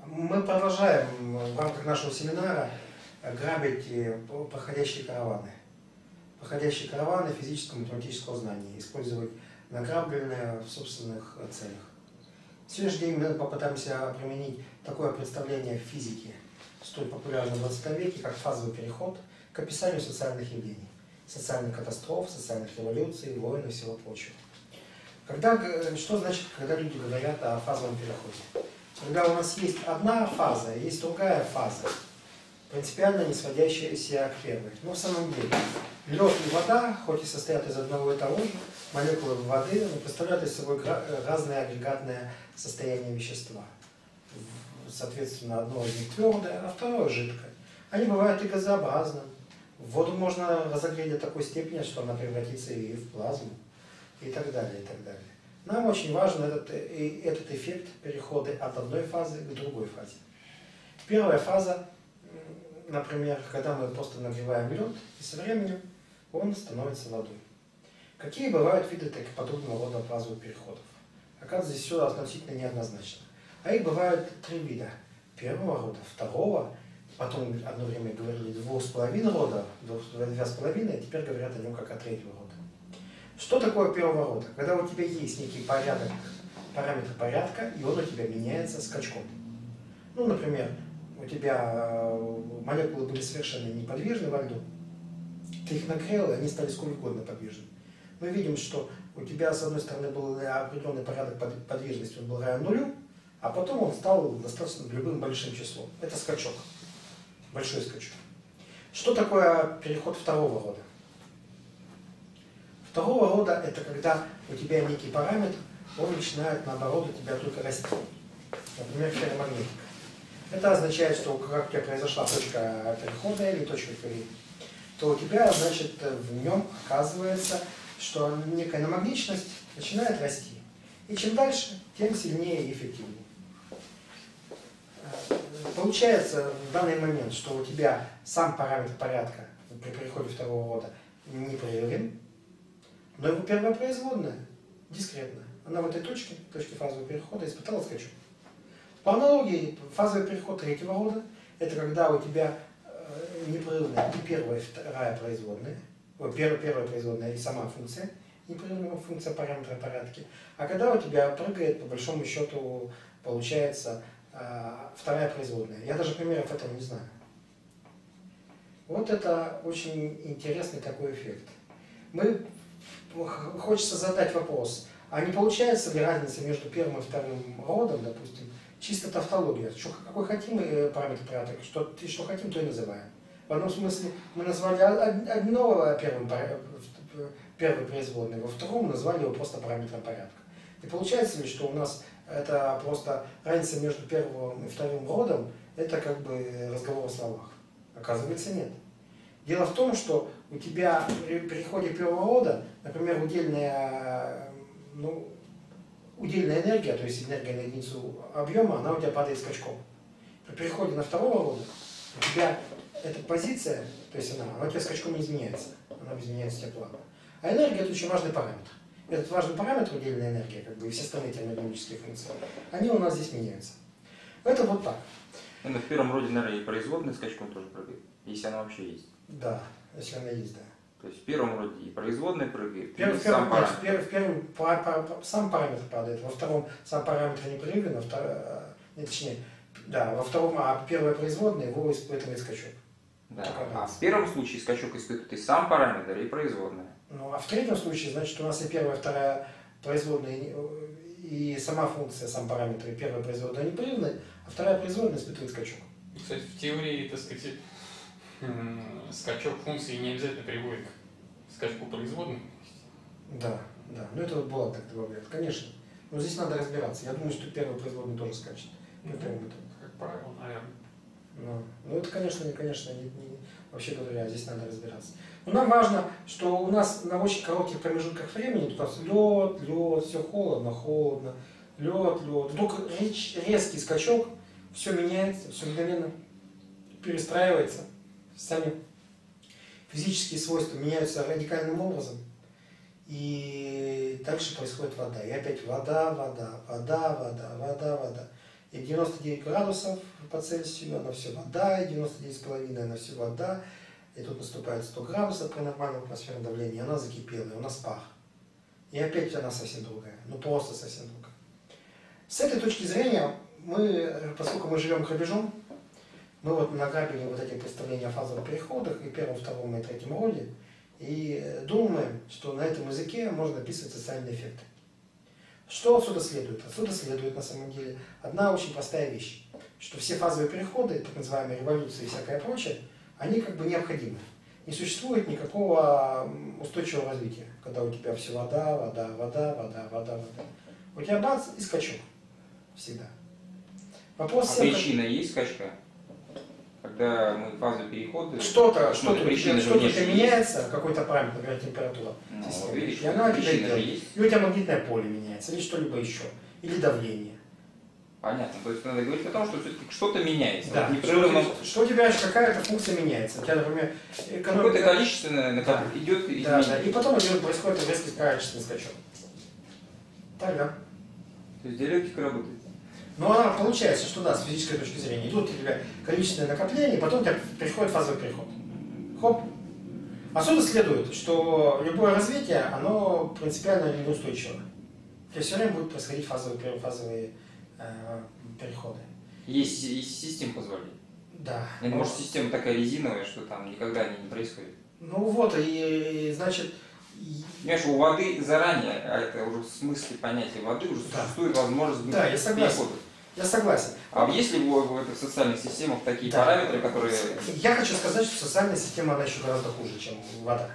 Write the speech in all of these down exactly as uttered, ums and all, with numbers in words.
Мы продолжаем в рамках нашего семинара грабить проходящие караваны. Проходящие караваны физического и математического знания, использовать награбленное в собственных целях. В сегодняшний день мы попытаемся применить такое представление физики, столь популярное в двадцатом веке, как фазовый переход, к описанию социальных явлений, социальных катастроф, социальных революций, войн и всего прочего. Когда, что значит, когда люди говорят о фазовом переходе? Когда у нас есть одна фаза, есть другая фаза, принципиально не сводящаяся к первой. Но в самом деле, лед и вода, хоть и состоят из одного и того же, молекулы воды, но представляют из собой разные агрегатные состояния вещества. Соответственно, одно из них твердое, а второе жидкое. Они бывают и газообразны. Воду можно разогреть до такой степени, что она превратится и в плазму, и так далее, и так далее. Нам очень важен этот, этот эффект перехода от одной фазы к другой фазе. Первая фаза, например, когда мы просто нагреваем лед, и со временем он становится водой. Какие бывают виды подобного рода фазовых переходов? Оказывается, здесь все относительно неоднозначно. А их бывают три вида. Первого рода, второго, потом одно время говорили двух с половиной рода, два с половиной, а теперь говорят о нем как о третьего рода. Что такое первого рода? Когда у тебя есть некий порядок, параметр порядка, и он у тебя меняется скачком. Ну, например, у тебя молекулы были совершенно неподвижны во льду, ты их нагрел, и они стали сколь угодно подвижны. Мы видим, что у тебя, с одной стороны, был определенный порядок подвижности, он был равен нулю, а потом он стал достаточно любым большим числом. Это скачок, большой скачок. Что такое переход второго рода? Второго рода это когда у тебя некий параметр, он начинает наоборот у тебя только расти. Например, ферромагнетика. Это означает, что как у тебя произошла точка перехода или точка Кюри, то у тебя, значит, в нем оказывается, что некая намагничность начинает расти. И чем дальше, тем сильнее и эффективнее. Получается в данный момент, что у тебя сам параметр порядка при переходе второго рода непрерывен, но его первая производная дискретная. Она в этой точке, точке фазового перехода, испытала скачок. По аналогии, фазовый переход третьего рода – это когда у тебя непрерывная и первая, и вторая производная, первая, первая производная и сама функция, непрерывная функция параметра порядки, а когда у тебя прыгает, по большому счету, получается вторая производная. Я даже примеров этого не знаю. Вот это очень интересный такой эффект. Мы Хочется задать вопрос, а не получается ли разница между первым и вторым родом, допустим, чисто тавтология, что, какой хотим параметр порядка, что, что хотим, то и называем. В одном смысле мы назвали одного первым, первой производной, во втором назвали его просто параметром порядка. И получается ли, что у нас это просто разница между первым и вторым родом, это как бы разговор о словах? Оказывается, нет. Дело в том, что у тебя при переходе первого рода, например, удельная, ну, удельная энергия, то есть энергия на единицу объема, она у тебя падает скачком. При переходе на второго рода у тебя эта позиция, то есть она, она у тебя скачком не изменяется, она изменяется у тебя плавно. А энергия – это очень важный параметр. Этот важный параметр, удельная энергия, как бы и все остальные термодинамические функции, они у нас здесь меняются. Это вот так. Ну, в первом роде, наверное, и производная скачком тоже прыгает, если она вообще есть. Да, если она есть, да. То есть в первом роде и производная прыгает, Первый, и в сам первом, параметр. В первом, в первом пара, пара, сам параметр падает, во втором сам параметр непрерывен, втор... Нет, точнее, да, во втором, а первая производная его испытывает скачок. Да. А в первом случае скачок испытывает и сам параметр, и производная. Ну, а в третьем случае, значит, у нас и первая, и вторая производная, и сама функция, сам параметр, и первая производная непрерывная, а вторая производная испытывает скачок. Кстати, в теории, так сказать, скачок функции не обязательно приводит к скачку производной. Да, да. Ну это вот Булат так добавляет, конечно. Но здесь надо разбираться. Я думаю, что первый производный тоже скачет. Ну, как правило, наверное. Ну, ну это, конечно, конечно, не, не, вообще говоря, здесь надо разбираться. Но нам важно, что у нас на очень коротких промежутках времени, тут у нас лед, лед, все холодно, холодно, лед, лед. Вдруг резкий скачок, все меняется, все мгновенно перестраивается. Сами физические свойства меняются радикальным образом. И дальше происходит вода. И опять вода, вода, вода, вода, вода, вода. и девяносто девять градусов по Цельсию, она все вода, и девяносто девять с половиной она все вода, и тут наступает сто градусов при нормальном атмосферном давлении, она закипела, и у нас пар. И опять она совсем другая, ну просто совсем другая. С этой точки зрения, мы, поскольку мы живем к рубежом, мы вот награбили вот эти представления о фазовых переходах и первом, втором и третьем роде, и думаем, что на этом языке можно описывать социальные эффекты. Что отсюда следует? Отсюда следует на самом деле одна очень простая вещь, что все фазовые переходы, так называемые революции и всякое прочее, они как бы необходимы. Не существует никакого устойчивого развития, когда у тебя все вода, вода, вода, вода, вода, вода. У тебя бац и скачок всегда. Вопрос а всем, причина как... есть скачка? Когда мы фазовые переходы... Что-то что что что меняется, какой-то параметр, например, температура. Ну, вот видишь, и она причина же есть. И у тебя магнитное поле меняется, или что-либо еще. Или давление. Понятно. То есть надо говорить о том, что все-таки что-то меняется. Да. Вот непрерывно... что, что у тебя какая-то функция меняется. У тебя, например, экономика... Какое-то количественное да. идет изменение. Да, да. И потом идет, происходит резкий количественный скачок. Так, да. То есть диалектика работает. Но она получается, что да, с физической точки зрения. Идут у тебя количественное накопление, потом у тебя приходит фазовый переход. Хоп. Отсюда следует, что любое развитие, оно принципиально неустойчиво. То есть все время будут происходить фазовые, фазовые э, переходы. Есть, есть система позволит. Да. Или может система такая резиновая, что там никогда они не происходит. Ну вот, и, и значит... Понимаешь, у воды заранее, а это уже в смысле понятия воды, уже да. существует возможность да, я согласен. перехода. Я согласен. А есть ли в, в этих социальных системах такие да. параметры, которые... Я хочу сказать, что социальная система, она еще гораздо хуже, чем вода.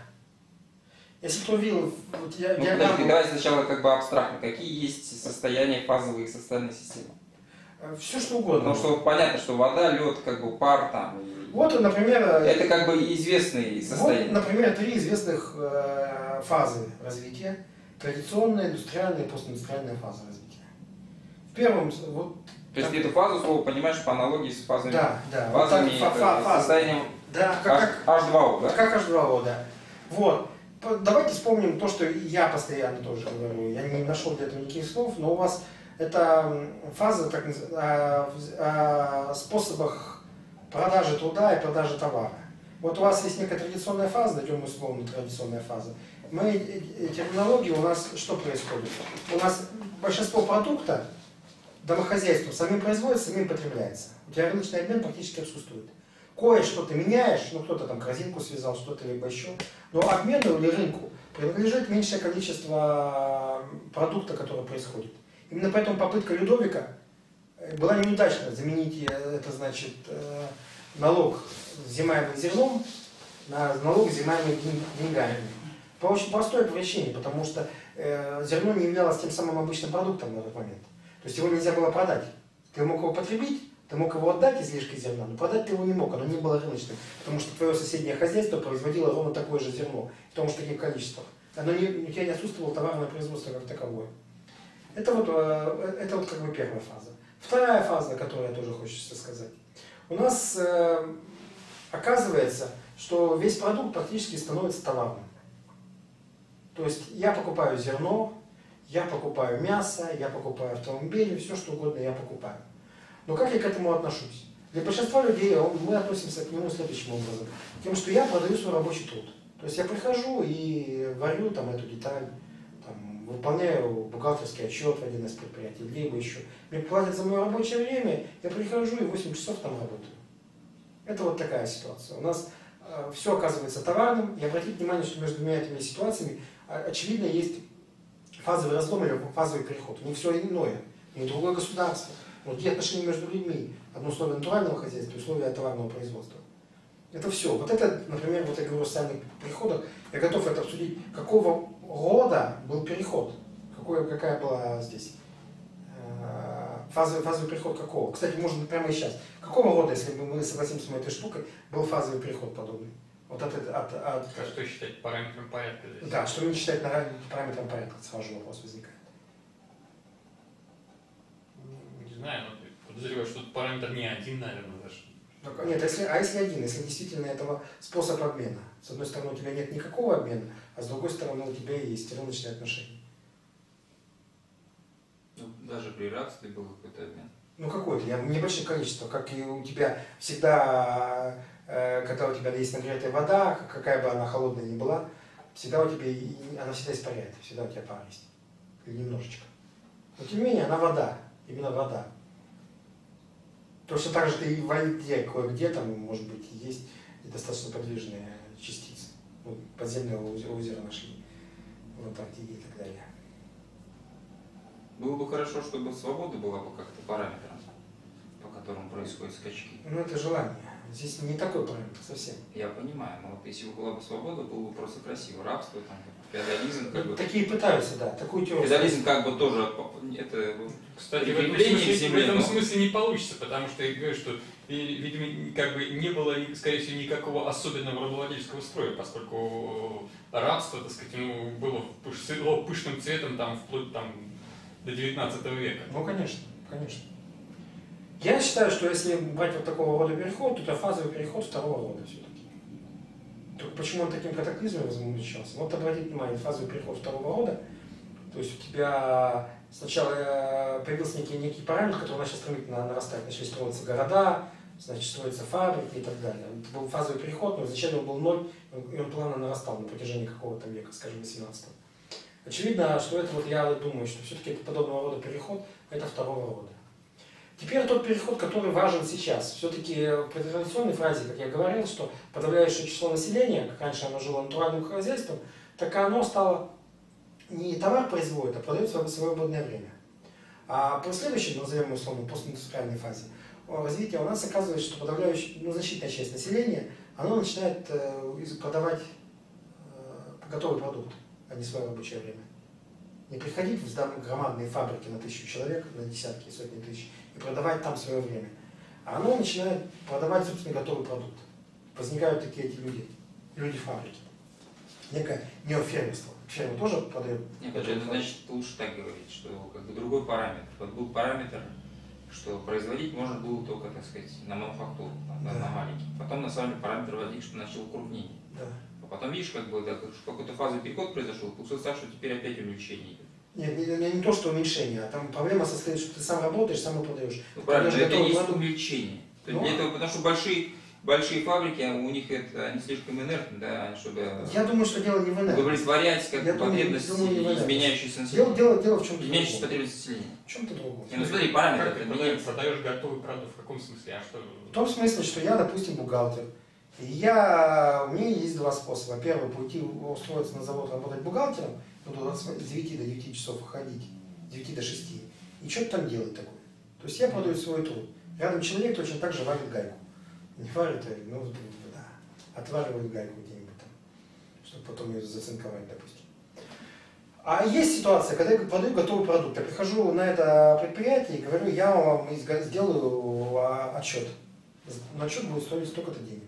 Если кто видел... Вот я, ну, диаграмму... подожди, давай сначала как бы абстрактно. Какие есть состояния фазовые социальной системы? Все что угодно. Потому что понятно, что вода, лед, как бы пар там. И... Вот, например... Это как бы известные состояния. Вот, например, три известных э, фазы развития. Традиционная, индустриальная и постиндустриальная фаза развития. В первом... Вот, то есть так, эту фазу, слово, понимаешь, по аналогии с фазами, да, да, фазами, вот так, фа, фа, состоянием да, как, эйч два о, да? Как эйч два о, да. Вот. Давайте вспомним то, что я постоянно тоже говорю. Я не нашел для этого никаких слов, но у вас это фаза так, о, о способах продажи труда и продажи товара. Вот у вас есть некая традиционная фаза, дадим условно традиционная фаза. Мы, терминология у нас что происходит? У нас большинство продукта домохозяйством самим производится, самим потребляется. У тебя рыночный обмен практически отсутствует. Кое-что ты меняешь, ну кто-то там корзинку связал, что-то либо еще, но обмену или рынку принадлежит меньшее количество продукта, который происходит. Именно поэтому попытка Людовика была неудачна заменить это, значит, налог, взимаемый зерном, на налог, взимаемый деньгами. По очень простой причине, потому что э, зерно не являлось тем самым обычным продуктом на тот момент. То есть его нельзя было продать. Ты мог его потребить, ты мог его отдать излишки зерна, но продать ты его не мог, оно не было рыночным, потому что твое соседнее хозяйство производило ровно такое же зерно, в том же таких количествах. Оно не, у тебя не отсутствовало товарное производство как таковое. Это вот, это вот как бы первая фаза. Вторая фаза, которую я тоже хочется сказать. У нас э, оказывается, что весь продукт практически становится товарным. То есть я покупаю зерно, я покупаю мясо, я покупаю автомобили, все что угодно я покупаю. Но как я к этому отношусь? Для большинства людей мы относимся к нему следующим образом. Тем, что я продаю свой рабочий труд. То есть я прихожу и варю там эту деталь, там, выполняю бухгалтерский отчет в один из предприятий, либо еще. Мне платят за мое рабочее время, я прихожу и восемь часов там работаю. Это вот такая ситуация. У нас э, все оказывается товарным. И обратите внимание, что между двумя этими ситуациями очевидно есть фазовый разлом или фазовый переход. У них все иное. У них другое государство. Вот какие отношения между людьми. Одно условие натурального хозяйства, условия товарного производства. Это все. Вот это, например, вот я говорю о социальных переходах, я готов это обсудить, какого рода был переход. Какое, какая была здесь фазовый, фазовый переход какого. Кстати, можно прямо и сейчас. Какого рода, если мы согласимся с этой штукой, был фазовый переход подобный? Вот от, от, от, от... А что считать параметром порядка здесь? Да, что не считать параметром порядка, сразу же вопрос возникает. Не знаю, но подозреваю, что тут параметр не один, наверное, даже. Так, нет, если, а если один, если действительно этого способ обмена? С одной стороны, у тебя нет никакого обмена, а с другой стороны, у тебя есть рыночные отношения. Ну, даже при рабстве был какой-то обмен. Ну какое-то, небольшое количество, как и у тебя всегда, э, когда у тебя есть нагретая вода, какая бы она холодная ни была, всегда у тебя, она всегда испаряет, всегда у тебя пар есть. Или немножечко. Но тем не менее, она вода, именно вода. Точно так же ты и в воде кое-где там, может быть, есть достаточно подвижные частицы. Вот подземное озеро нашли в Антарктиде и так далее. Было бы хорошо, чтобы свобода была бы как-то параметром, по которому происходят скачки. Ну это желание. Здесь не такой параметр совсем. Я понимаю, но вот если бы была бы свобода, было бы просто красиво. Рабство, там, феодализм, как бы. Такие пытаются, да, такую теорию. Феодализм как бы тоже это. Кстати, в этом, смысле, в этом смысле не получится, потому что я говорю, что, и, видимо, как бы не было, скорее всего, никакого особенного рабовладельческого строя, поскольку рабство, так сказать, ну, было пышным цветом там, вплоть там, до девятнадцатого века. Ну, конечно, конечно. Я считаю, что если брать вот такого рода переход, то это фазовый переход второго рода все-таки. Только почему он таким катаклизмом возмущался? Вот обратите внимание, фазовый переход второго рода, то есть у тебя сначала появился некий, некий параметр, который начал стремительно нарастать, начали строиться города, значит, строятся фабрики и так далее. Это был фазовый переход, но изначально он был ноль, и он плавно нарастал на протяжении какого-то века, скажем, восемнадцатого. Очевидно, что это вот я думаю, что все-таки это подобного рода переход, это второго рода. Теперь тот переход, который важен сейчас. Все-таки в традиционной фразе, как я говорил, что подавляющее число населения, как раньше оно жило натуральным хозяйством, так оно стало не товар производит, а продает в свободное время. А по следующей, назовем условно, постиндустриальной фазе развития у нас оказывается, что подавляющая, ну, значительная часть населения, оно начинает э, продавать э, готовый продукт, а не свое рабочее время. Не приходить в громадные фабрики на тысячу человек, на десятки, сотни тысяч, и продавать там свое время. А оно начинает продавать, собственно, готовый продукт. Возникают такие эти люди, люди-фабрики. Некое неофермерство. Ферма тоже продает. Нет, это значит, лучше так говорить, что как бы другой параметр. Вот был параметр, что производить можно было только, так сказать, на мануфактуру, да. на маленький. Потом на самом деле параметр возник, что начал укрупнение. Да. А потом видишь, как бы, да, какой-то фазовый переход произошел, получилось так, что теперь опять увеличение идет. Нет, не, не, не то, что уменьшение, а там проблема состоит, что ты сам работаешь, сам и продаешь. Ну, правильно, это не есть увеличение. Ну, это, потому что большие, большие фабрики, у них это, они слишком инертны, да, чтобы я думаю, что дело не в инертности. Удовлетворять как потребности изменяющиеся населения. Дело, дело, дело в чем-то изменяющиеся потребности населения. В чем-то другом. Не, ну смотри, параметр. Как ты продаешь, продаешь готовый продукт, в каком смысле? А что? В том смысле, что я, допустим, бухгалтер. И я, у меня есть два способа. Первый, пойти устроиться на завод работать бухгалтером, буду с девяти до девяти часов ходить, с девяти до шести, и что-то там делать такое. То есть я продаю свой труд. Рядом человек точно так же варит гайку. Не варит, ну да, отваривает гайку где-нибудь там, чтобы потом ее зацинковать, допустим. А есть ситуация, когда я продаю готовый продукт. Я прихожу на это предприятие и говорю, я вам сделаю отчет. На отчет будет стоить столько-то денег.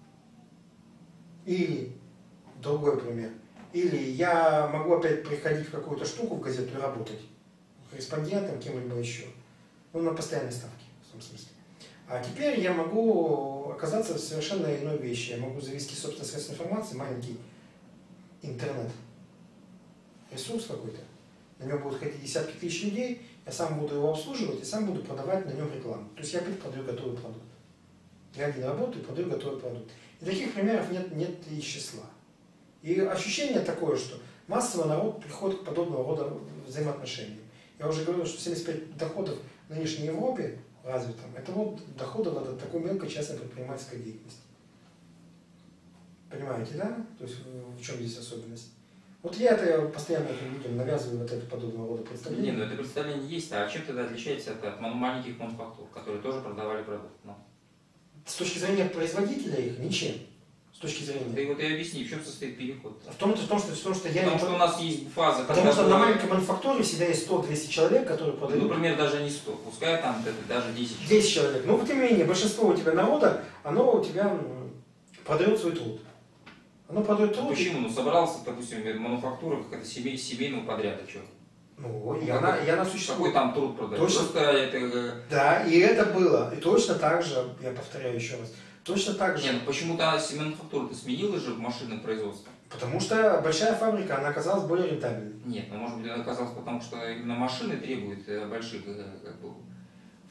Или, другой пример, или я могу опять приходить в какую-то штуку в газету и работать корреспондентом, кем-либо еще, ну, на постоянной ставке, в том смысле. А теперь я могу оказаться в совершенно иной вещи. Я могу завести собственное средство информации, маленький интернет, ресурс какой-то. На нем будут ходить десятки тысяч людей, я сам буду его обслуживать и сам буду продавать на нем рекламу. То есть я опять продаю готовый продукт. Я один работаю и продаю готовый продукт. И таких примеров нет, нет и числа. И ощущение такое, что массово народ приходит к подобного рода взаимоотношениям. Я уже говорил, что семьдесят пять процентов доходов в нынешней Европе развитом, это вот доходы от такой мелкой частной предпринимательской деятельности. Понимаете, да? То есть в чем здесь особенность? Вот я это постоянно этим людям навязываю вот это подобного рода представление. Не, ну это представление есть, а чем тогда отличается от, от маленьких мануфактур, которые тоже продавали продукт? Ну. С точки зрения производителя их ничем. С точки зрения. Ты вот и объясни, в чем состоит переход? В том, в том, что, в том, что я... Потому что у нас есть фаза... Потому что на маленькой мануфактуре всегда есть сто-двести человек, которые продают... Ну, например, даже не сто, пускай там это даже десять человек. десять человек. Ну, тем не менее, большинство у тебя народа, оно у тебя продает свой труд. Оно продает труд... Почему? Ну, собрался, допустим, мануфактура, какая-то семей, семейного подряда, что? Ну, и она, и она существует. Какой там труд продает? Точно... Просто это... Да, и это было. И точно так же, я повторяю еще раз, точно так же... Нет, ну почему-то мануфактура-то сменила же в машинное производство. Потому что большая фабрика, она оказалась более рентабельной. Нет, ну может быть она оказалась потому, что именно машины требуют больших как бы,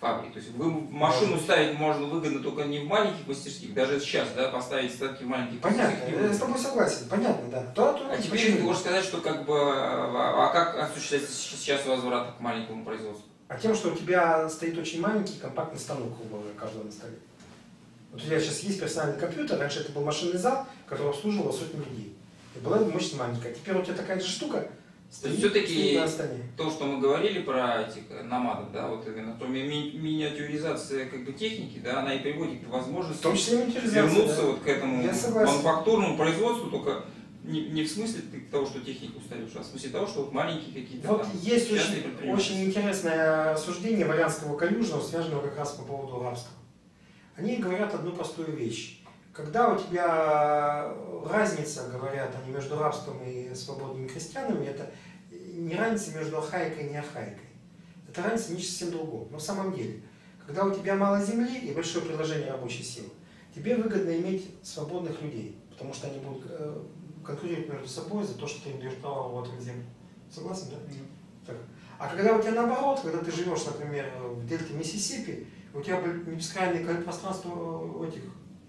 фабрик. То есть вы машину ставить можно выгодно только не в маленьких мастерских, даже сейчас, да, поставить ставки в маленьких Понятно, мастерских. я с тобой согласен, понятно, да. То, то, а теперь ты можешь сказать, что как бы, а, а как осуществляется сейчас возврат к маленькому производству? А тем, что у тебя стоит очень маленький компактный станок, грубо говоря, каждого на столе. Вот у тебя сейчас есть персональный компьютер, раньше это был машинный зал, который обслуживал сотни людей. И была мощность маленькая. Теперь у тебя такая же штука стоит, все-таки на столе. То, что мы говорили про этих номадов, да, вот именно то ми ми миниатюризация как бы техники, да, она и приводит к возможности в том числе вернуться да. вот к этому мануфактурному производству, только не, не в смысле того, что техника устаревшая, а в смысле того, что вот маленькие какие-то. Вот там, есть очень, очень интересное рассуждение Валянского Калюжного, связанного как раз по поводу рабства. Они говорят одну простую вещь. Когда у тебя разница, говорят они, между рабством и свободными крестьянами, это не разница между архаикой и не архаикой. Это разница не совсем другом. Но в самом деле, когда у тебя мало земли и большое предложение рабочей силы, тебе выгодно иметь свободных людей, потому что они будут конкурировать между собой за то, что ты им даешь право работать землю. Согласен, да? Mm-hmm. Так. А когда у тебя наоборот, когда ты живешь, например, в дельте Миссисипи, у тебя бескрайнее пространство этих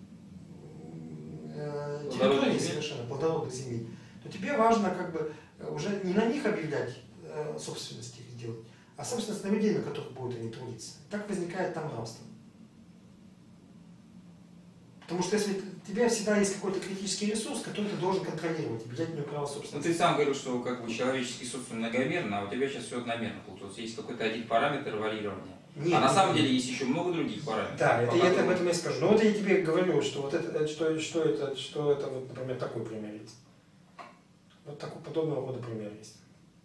э, территорий совершенно, плодородных земель, то тебе важно как бы уже не на них объявлять э, собственность их делать, а собственность на людей, на которых будут они трудиться. Так возникает там рабство. Потому что если у тебя всегда есть какой-то критический ресурс, который ты должен контролировать, взять у него право собственности. Ну ты сам говорил, что как бы человеческий социум многомерно, а у тебя сейчас все одномерно получилось. Есть какой-то один параметр варьирования. Нет, а на нет, самом нет. деле есть еще много других параметров. Да, это я об этом и скажу. Но вот я тебе говорю, что вот это, что, что это, что это вот, например, такой пример есть. Вот такой подобного рода пример есть.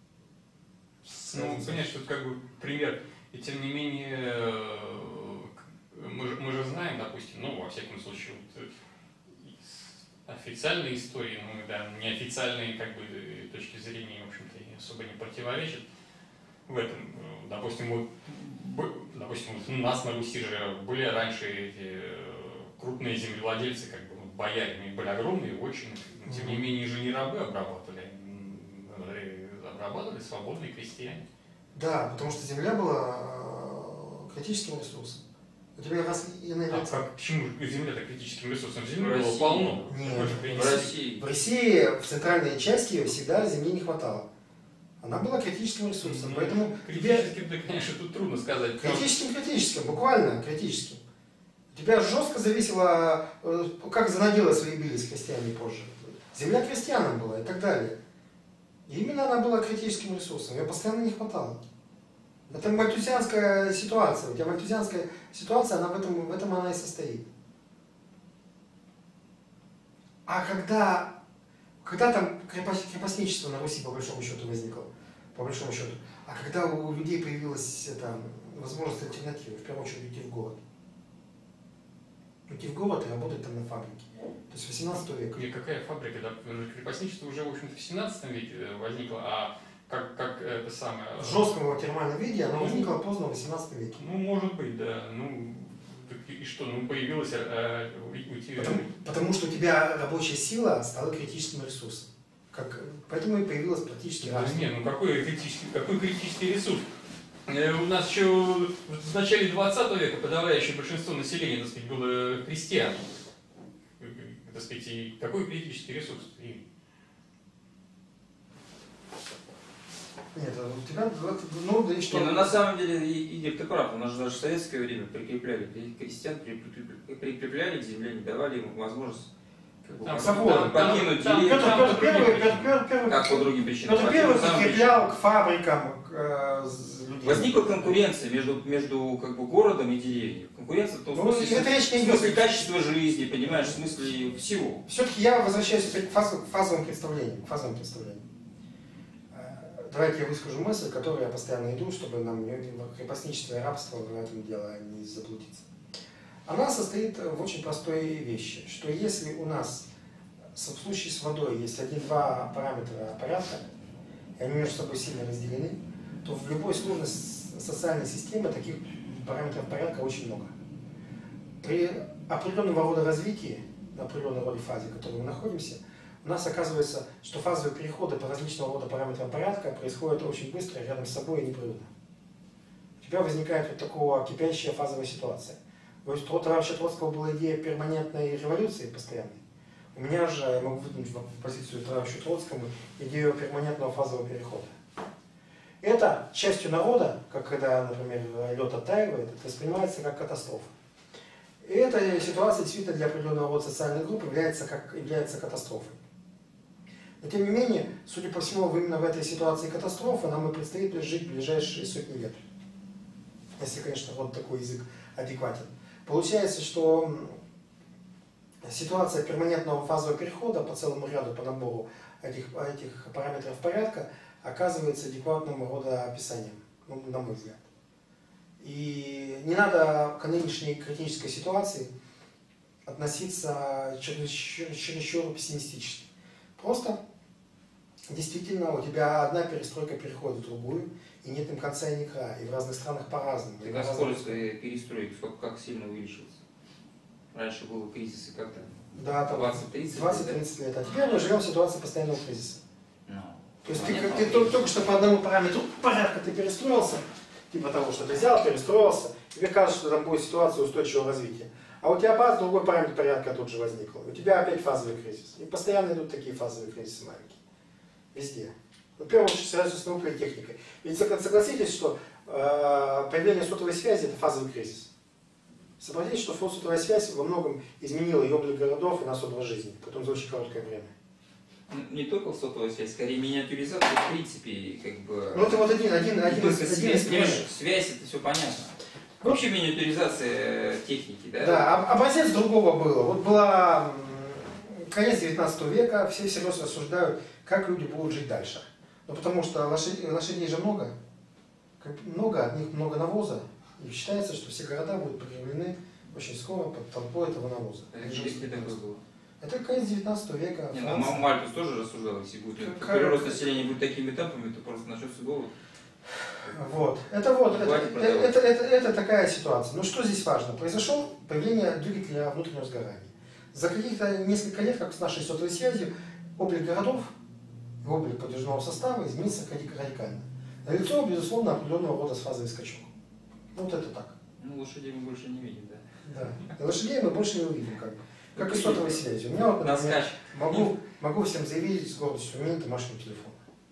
Ну, понятно, что это как бы пример. И тем не менее, мы, мы же знаем, допустим, ну, во всяком случае, вот, официальные истории, ну, да, неофициальные, как бы, точки зрения, в общем-то, особо не противоречат в этом. Допустим, вот, допустим, вот у нас на Руси же были раньше эти крупные землевладельцы, как бы, бояре, они были огромные, очень, но, тем не менее, же не рабы обрабатывали, обрабатывали свободные крестьяне. Да, потому что земля была критическим ресурсом. У тебя раз а как, почему земля-то критическим ресурсом? Земли в было России. полно. Нет, в России. В России, в центральной части ее всегда земли не хватало. Она была критическим ресурсом. Ну, поэтому критическим, тебе... да, конечно, тут трудно сказать. Критическим, критическим, буквально критическим. У тебя жестко зависело, как занадела свои били с крестьянами позже. Земля крестьянам была и так далее. И именно она была критическим ресурсом, ее постоянно не хватало. Это мальтузианская ситуация. У тебя мальтузианская ситуация, она в этом, в этом она и состоит. А когда, когда там крепост, крепостничество на Руси по большому счету возникло, по большому счету, а когда у людей появилась там, возможность альтернативы, в первую очередь уйти в город. Уйти в город и работать там на фабрике. То есть восемнадцатого века. И какая фабрика? Да, крепостничество уже, в общем-то, в семнадцатом веке возникло, а как, как это самое... В жестком его термальном виде оно возникло поздно в восемнадцатом веке. Ну, может быть, да. Ну, и что? Ну, появилось э, уйти... Потому, потому что у тебя рабочая сила стала критическим ресурсом. Как, поэтому и появилось практически да, рабство. нет, ну какой критический, какой критический ресурс? У нас еще в начале двадцатого века подавляющее большинство населения, так сказать, было крестьян. Так сказать, и какой критический ресурс? И... Нет, у тебя, ну, да и что? Не, ну на самом деле, Игорь, ты прав, у нас же даже в советское время прикрепляли крестьян, прикрепляли к земле, не давали ему возможность как бы, там, покинуть, покинуть там, деревню. Петр, Петр, Первый, Петр, Петр, Петр, как по другим причинам. Петр Первый прикреплял к фабрикам э, людей. Возникла конкуренция между, между как бы, городом и деревней. Конкуренция в том ну, смысле, это речь не в идет. смысле качества жизни, понимаешь, в смысле всего. Все-таки я возвращаюсь опять к, фазу, к фазовым представлениям. К фазовым представлениям. Давайте я выскажу мысль, к которой я постоянно иду, чтобы нам крепостничество и рабство в этом дело не заблудиться. Она состоит в очень простой вещи, что если у нас в случае с водой есть один-два параметра порядка, и они между собой сильно разделены, то в любой сложной социальной системе таких параметров порядка очень много. При определенного рода развитии, на определенной роде фазе, в которой мы находимся, у нас оказывается, что фазовые переходы по различного рода параметрам порядка происходят очень быстро, рядом с собой и непрерывно. тебя возникает вот такого кипящая фазовая ситуация. То есть у товарища Троцкого была идея перманентной революции постоянной. У меня же, я могу выдвинуть в позицию товарища Троцкого, идею перманентного фазового перехода. Это частью народа, как когда, например, лед оттаивает, это воспринимается как катастрофа. И эта ситуация действительно для определенного рода социальных групп является, как, является катастрофой. Но тем не менее, судя по всему, именно в этой ситуации катастрофы нам и предстоит жить в ближайшие сотни лет. Если, конечно, вот такой язык адекватен. Получается, что ситуация перманентного фазового перехода по целому ряду, по набору этих, этих параметров порядка оказывается адекватным рода описанием, ну, на мой взгляд. И не надо к нынешней критической ситуации относиться чересчур, чересчур пессимистически. Просто действительно у тебя одна перестройка переходит в другую, и нет им конца и ни края, и в разных странах по-разному. Так а скорость перестроек сколько, как сильно увеличилась? Раньше был кризис и как-то да, двадцать-тридцать лет. А теперь мы живем в ситуации постоянного кризиса. No. То есть ты, ты, ты только что по одному параметру порядка ты перестроился, типа того, что ты взял, перестроился, тебе кажется, что там будет ситуация устойчивого развития. А у тебя бац, другой параметр порядка тут же возник. У тебя опять фазовый кризис. И постоянно идут такие фазовые кризисы маленькие. Везде. Ну, в первую очередь, связано с наукой и техникой. Ведь согласитесь, что э, появление сотовой связи – это фазовый кризис. Согласитесь, что сотовая связь во многом изменила и облик городов, и нашу образ жизни, потом за очень короткое время. Не только сотовая связь, скорее миниатюризация, в принципе, как бы... Ну, это вот один, один, один, один, один связь, из примеров. Связь, это все понятно. Вообще миниатюризация техники, да? Да, образец другого было. Вот была конец девятнадцатого века, все всерьез рассуждают, как люди будут жить дальше. Ну, потому что лошадей, лошадей же много, много, от них много навоза, и считается, что все города будут прикреплены очень скоро под толпой этого навоза. Это где такое было? Это конец девятнадцатого века. Не, ну, Мальтус тоже рассуждал, если будет как... прирост населения будет такими темпами, то просто начнется голод. Вот. Это вот, это, это, это, это, это такая ситуация. Но что здесь важно? Произошло появление двигателя внутреннего сгорания. За каких-то несколько лет, как с нашей сотовой связью, облик городов и облик подвижного состава изменился радикально. Налицо, безусловно, определенного рода фазовый скачок. Вот это так. Ну, лошадей мы больше не видим, да? Да. И лошадей мы больше не увидим, как бы. Как и сотовой связи. У меня вот, например, могу, могу всем заявить с гордостью, у меня нет домашнего телефона.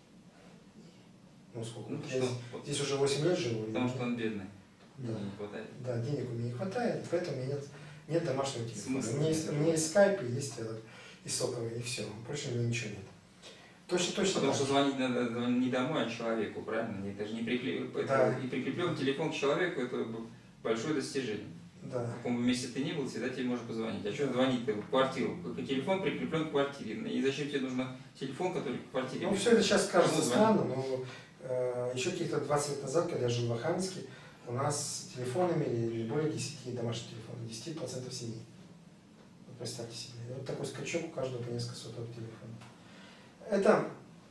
Ну сколько? Ну, я здесь, здесь уже восемь лет живу. Потому что он бедный. Да. Не хватает. Да, денег у меня не хватает, поэтому у меня нет, нет домашнего телефона. Смысл? У меня есть, у меня есть скайп, и есть и сотовый, и все. Больше у меня ничего нет. Точно, точно. Потому так. что звонить надо не домой, а человеку, правильно? Это же не прикреплен, Да. и прикреплен телефон к человеку, это большое достижение. Да. В каком бы месте ты ни был, всегда тебе можно позвонить. А что звонить-то в квартиру? Телефон прикреплен к квартире. И зачем тебе нужен телефон, который к квартире? Ну, все это сейчас кажется Ну, странно, но э, еще каких-то двадцать лет назад, когда я жил в Архангельске, у нас телефонами или более десяти домашних телефонов, десять процентов семей. Вот представьте себе. И вот такой скачок у каждого по несколько сотовых телефонов. Это...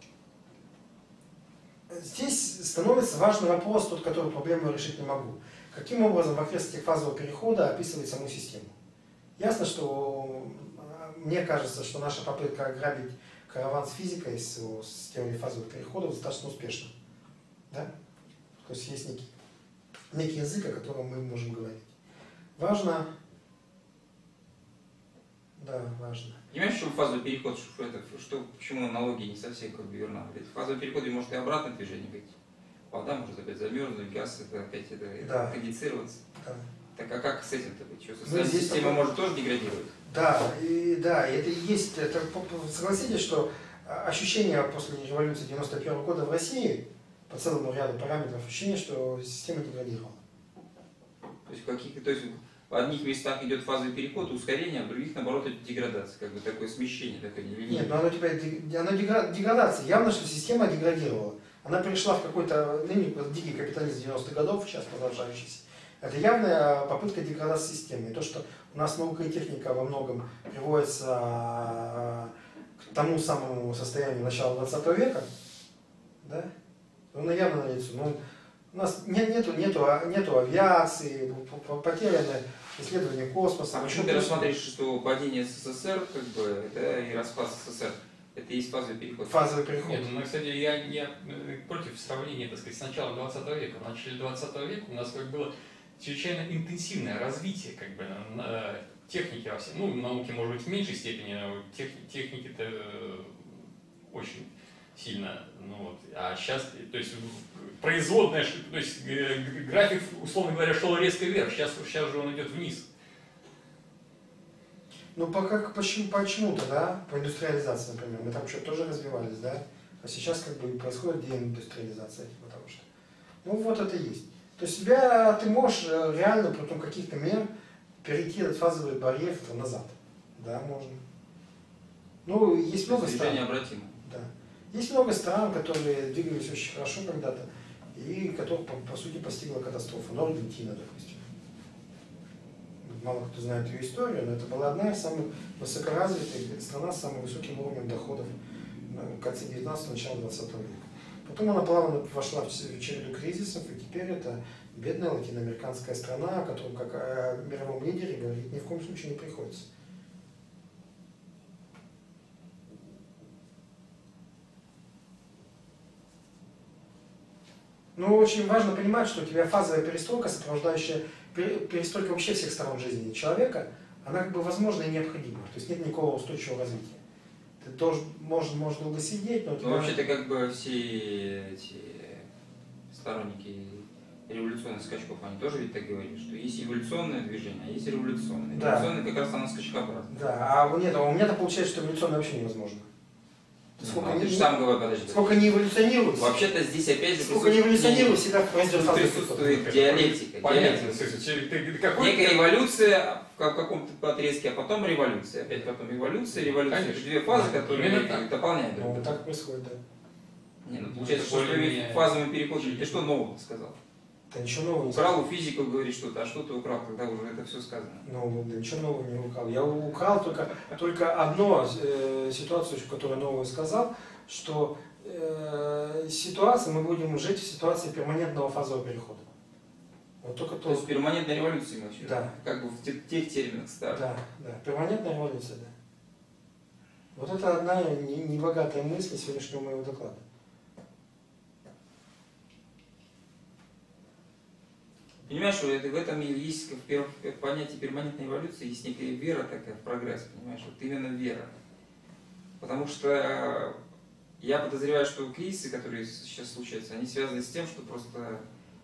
Здесь становится важный вопрос, тот, который проблему решить не могу. Каким образом в окрестностях фазового перехода описывать саму систему? Ясно, что мне кажется, что наша попытка ограбить караван с физикой, с, с теорией фазовых переходов, достаточно успешна. Да? То есть есть некий, некий язык, о котором мы можем говорить. Важно... Да, важно. Понимаешь, что фазовый переход, что, это, что, почему аналогия не совсем как бы верна? Ведь в фазовом переходе может и обратное движение быть. Вода может опять замерзнуть, газ это опять это, да. конденсироваться. Да. Так а как с этим-то быть? Что, ну, система такой... может тоже деградировать? Да, и, да, и это и есть. Это, согласитесь, что ощущение после революции девяносто первого года в России, по целому ряду параметров, ощущение, что система деградировала. То есть, в каких, то есть в одних местах идет фазовый переход, ускорение, а в других, наоборот, это деградация, как бы такое смещение, такое нелинейное. Нет, но оно теперь оно деградация. Явно, что система деградировала. Она перешла в какой-то ныне дикий капитализм девяностых годов, сейчас продолжающийся. Это явная попытка деградации системы. И то, что у нас наука и техника во многом приводится к тому самому состоянию начала двадцатого века, да, оно явно налицо. Но у нас нет, нету, нету, нету авиации, потеряны исследования космоса. А почему ты рассматриваешь, что падение СССР, как бы, да, и распад СССР Это и есть фазовый переход. Фазовый переход. Нет, ну, кстати, я, я против сравнения, так сказать, с начала двадцатого века. В начале двадцатого века у нас как было чрезвычайно интенсивное развитие как бы, на техники во всем. Ну, науки, может быть, в меньшей степени, но тех, техники-то очень сильно. Ну, вот. А сейчас, то есть, производная, то есть, график, условно говоря, шел резко вверх, сейчас, сейчас же он идет вниз. Ну, по, как, почему, почему-то, да, по индустриализации, например, мы там что-то тоже развивались, да, а сейчас как бы происходит деиндустриализация, потому что, ну, вот это и есть. То есть себя ты можешь реально, потом каких-то мер, перейти этот фазовый барьер назад, да, можно. Ну, есть много стран. Необратимо. Да. Есть много стран, которые двигались очень хорошо когда-то, и которых, по, по сути, постигла катастрофа. Ну, Аргентина, допустим. Мало кто знает ее историю, но это была одна из самых высокоразвитых стран с самым высоким уровнем доходов в конце девятнадцатого, начало двадцатого века. Потом она плавно вошла в череду кризисов, и теперь это бедная латиноамериканская страна, о которой как о мировом лидере говорить ни в коем случае не приходится. Но очень важно понимать, что у тебя фазовая перестройка, сопровождающая перестройка вообще всех сторон жизни человека, она как бы возможна и необходима. То есть нет никакого устойчивого развития. Ты тоже можешь, можешь долго сидеть, но... Ну, тебя... вообще-то как бы все эти сторонники революционных скачков, они тоже ведь так говорили, что есть эволюционное движение, а есть революционное. Да. Революционное как раз оно скачкообразное. Да, а нет, а у меня-то получается, что революционное вообще невозможно. Сколько, ну, не, ты же сам говоришь, подожди. Сколько не эволюционирует. Вообще-то здесь опять же сколько не эволюционирует, всегда присутствует, присутствует диалектика. Понятно. Некая эволюция в каком-то отрезке, а потом революция. Опять потом эволюция, революция. Это две фазы, которые дополняют друг друга. Ну, так происходит, да. Не, ну, получается, что в фазовом переходе ты что нового сказал? Да ничего нового не украл у физиков, говорит что-то, а что ты украл, когда уже это все сказано? Ну, да ничего нового не украл. Я украл только, только одну э, ситуацию, которую новую сказал, что э, ситуация, мы будем жить в ситуации перманентного фазового перехода. Вот только то, то есть перманентная революция мы вообще. Да. Как бы в тех, тех терминах старых. Да, да, перманентная революция, да. Вот это одна небогатая мысль сегодняшнего моего доклада. Понимаешь, что это, в этом есть в понятии перманентной эволюции есть некая вера такая в прогресс, понимаешь, вот именно вера. Потому что я подозреваю, что кризисы, которые сейчас случаются, они связаны с тем, что просто,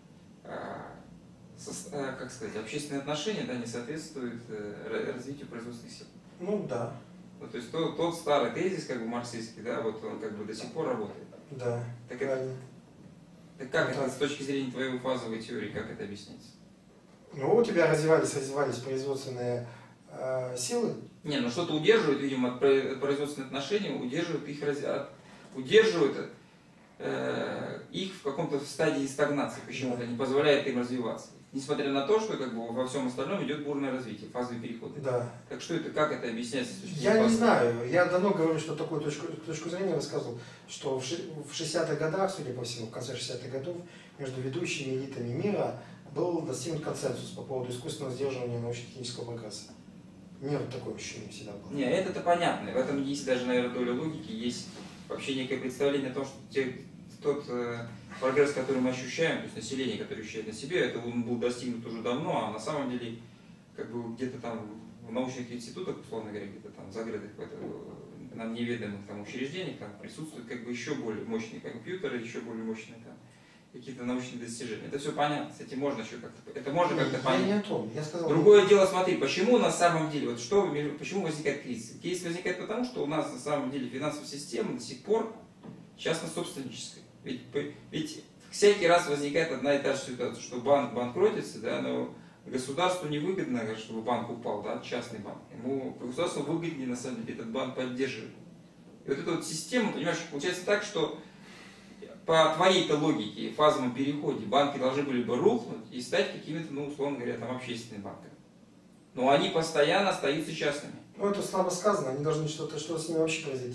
как сказать, общественные отношения, да, не соответствуют развитию производственных сил. Ну да. Ну, то есть тот, тот старый тезис, как бы марксистский, да, вот он как бы до сих пор работает. Да. Так это, так как это с точки зрения твоей фазовой теории, как это объясняется? Ну, у тебя развивались, развивались производственные э, силы. Не, ну что-то удерживает, видимо, от производственных отношений, удерживает их, от, удерживает э, их в каком-то стадии стагнации, почему-то да. не позволяет им развиваться. Несмотря на то, что как бы во всем остальном идет бурное развитие, фазовый переход. Да. Так что это, как это объясняется? Я не знаю. Я давно говорю, что такую точку, точку зрения высказывал, что в шестидесятых годах, судя по всему, в конце шестидесятых годов, между ведущими элитами мира был достигнут консенсус по поводу искусственного сдерживания научно-технического прогресса. Мир такое ощущение всегда было. Не, это-то понятно. В этом есть даже, наверное, доля логики, есть вообще некое представление о том, что те, тот э, прогресс, который мы ощущаем, то есть население, которое ощущает на себе, это он был достигнут уже давно, а на самом деле как бы где-то там в научных институтах, условно говоря, где-то там закрытых в нам неведомых там учреждениях там присутствуют как бы еще более мощные компьютеры, еще более мощные там какие-то научные достижения. Это все понятно, с этим можно еще как-то, это можно как-то понять. Я не о том, я сказал. Другое дело, смотри, почему на самом деле, вот что, почему возникает кризис? Кризис возникает потому, что у нас на самом деле финансовая система до сих пор частно-собственническая. Ведь, ведь всякий раз возникает одна и та же ситуация, что банк банкротится, да, но государству невыгодно, чтобы банк упал, да, частный банк. Ему государству выгоднее на самом деле этот банк поддерживать. И вот эта вот система, понимаешь, получается так, что по твоей-то логике, в фазовом переходе, банки должны были бы рухнуть и стать какими-то, ну, условно говоря, там, общественными банками. Но они постоянно остаются частными. Ну, это слабо сказано, они должны что-то, что с ними вообще произойти. То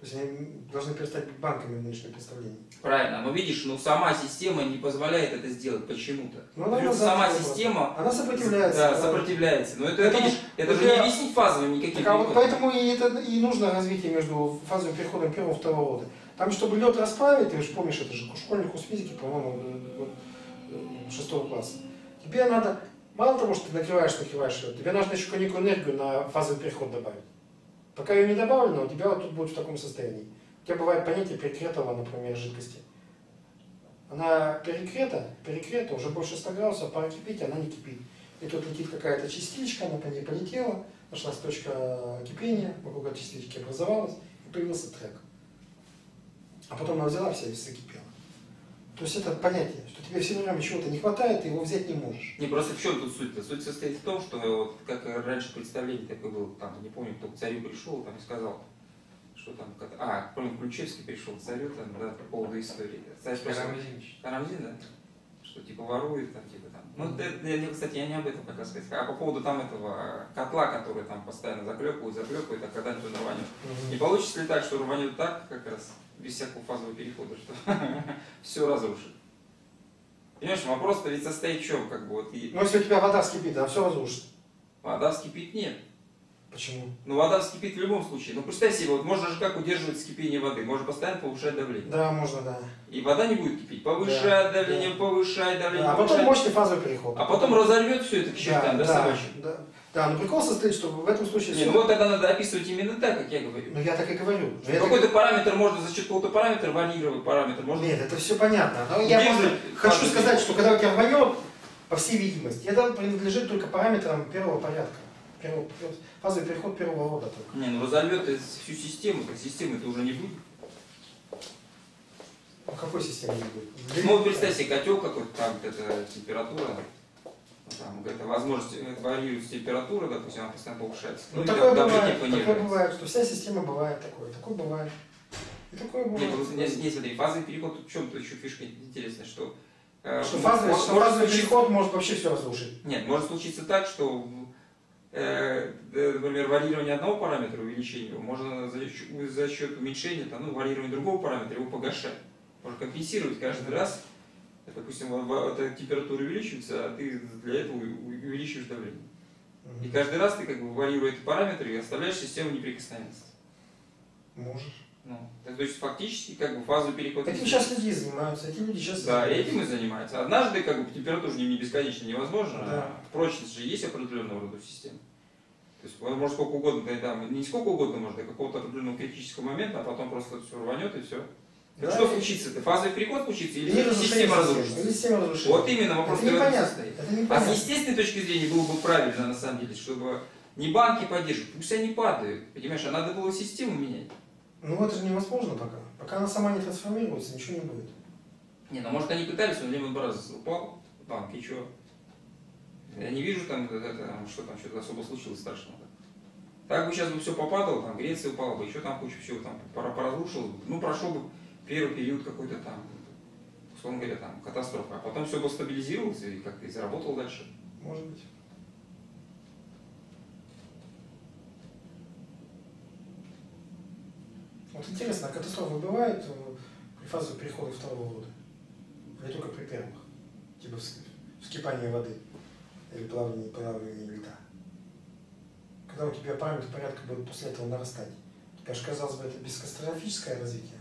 То есть они должны перестать быть банками в нынешнем представлении. Правильно, но видишь, ну сама система не позволяет это сделать почему-то. Ну, она сама система она сопротивляется. Да, да. сопротивляется. Но это, Поэтому, видишь, это же я... не объяснить фазовым никаким. А вот поэтому и, это, и нужно развитие между фазовым переходом первого и второго рода. Там, чтобы лед расправить, ты же помнишь, это же школьный курс физики, по-моему, шестого класса. Тебе надо, мало того, что ты накрываешь, накрываешь лед, тебе нужно еще некую энергию на фазовый переход добавить. Пока ее не добавлено, у тебя вот тут будет в таком состоянии. У тебя бывает понятие перекретого, например, жидкости. Она перекрета, перекрета, уже больше ста градусов, пора кипеть, она не кипит. И тут летит какая-то частичка, она по ней полетела, нашлась точка кипения, вокруг этой частички образовалась, и появился трек. А потом она взяла, вся вся закипела. То есть это понятие, что тебе все время чего-то не хватает, ты его взять не можешь. Не, просто в чем тут суть-то? Суть состоит в том, что вот как раньше представление такое было, там, не помню, кто к царю пришел, там и сказал, что там, а, помню, Ключевский пришел к царю, там, да, по поводу истории. Царь Карамзин. Карамзин, да? Что типа ворует, там, типа там. Ну, это, я, кстати, я не об этом пока сказать. А по поводу там этого котла, который там постоянно заклепывают, заклепывают, а когда-нибудь он рванет. Mm-hmm. Не получится ли так, что рванет так, как раз, без всякого фазового перехода, что все разрушит? Понимаешь, вопрос-то ведь состоит в чем, как бы вот. И... Ну, если у тебя вода вскипит, она все разрушит. Вода вскипит нет. Почему? Ну, вода вскипит в любом случае. Ну, представь себе, вот можно же как удерживать вскипение воды? Можно постоянно повышать давление. Да, можно, да. И вода не будет кипеть. Повышай да, давление, да. повышай давление. Да, а потом мощный фазовый переход. А потом разорвет все это к чертям, да, да, собачьим. Да, да, но прикол состоит, что в этом случае... Не, ну вот тогда надо описывать именно так, как я говорю. Ну, я так и говорю. Какой-то так... параметр можно за счет какого-то параметра варьировать параметр. Можно... Нет, это все понятно. Но я просто хочу сказать, что когда у тебя рванет, по всей видимости, это принадлежит только параметрам первого порядка. Первого, фазовый переход первого рода только. Не, ну разорвет всю систему, так системы это уже не будет. А какой системы не будет? Ну вот представь себе котел какой-то, там это температура, там это возможность варьируется температура, допустим, она постоянно повышается. Ну, ну такое бывает, такое бывает, что вся система бывает такое, такое бывает. И такое бывает. Нет, не, смотри, фазовый переход, в чем-то еще фишка интересная, что... Что фазовый, может, что фазовый случиться... переход может вообще все разрушить. Нет, может случиться так, что... Например, варьирование одного параметра, увеличение его, можно за счет, за счет уменьшения, там, ну, варьирования другого параметра его погашать. Можно компенсировать каждый раз. Допустим, температура увеличивается, а ты для этого увеличиваешь давление. И каждый раз ты как бы варьируя эти параметры и оставляешь систему неприкосновенности. Можешь. Ну, то есть фактически как бы фазовый переход. Этим сейчас люди занимаются, эти люди сейчас Да, этим и занимаются. Однажды как бы температура же не бесконечно невозможно, да. а прочность же есть определенного рода системы. То есть может сколько угодно, да, не сколько угодно может, до какого-то определенного критического момента, а потом просто все рванет и все. Да, что случится? Это фазовый переход случится или, или система разрушится? Или система разрушится. Вот именно вопрос это непонятно. Это непонятно. А с естественной точки зрения было бы правильно на самом деле, чтобы не банки поддерживать, пусть они падают, понимаешь, а надо было систему менять. Ну это же невозможно пока. Пока она сама не трансформируется, ничего не будет. Не, ну может они пытались, но Лемон Бразерс упал, банк, и что? Я не вижу там, это, что там что-то особо случилось страшного. Так бы сейчас бы все попадало, там Греция упала бы, еще там куча всего там поразрушилось бы. Ну прошел бы первый период какой-то там, условно говоря, там катастрофа, а потом все бы стабилизировалось и как-то и заработало дальше. Может быть. Вот интересно, а катастрофы бывают при фазе перехода второго рода? Или только при первых? Типа вскипание воды или плавание, плавание льда? Когда у тебя параметр порядка будет после этого нарастать. У тебя же, казалось бы, это бескатастрофическое развитие.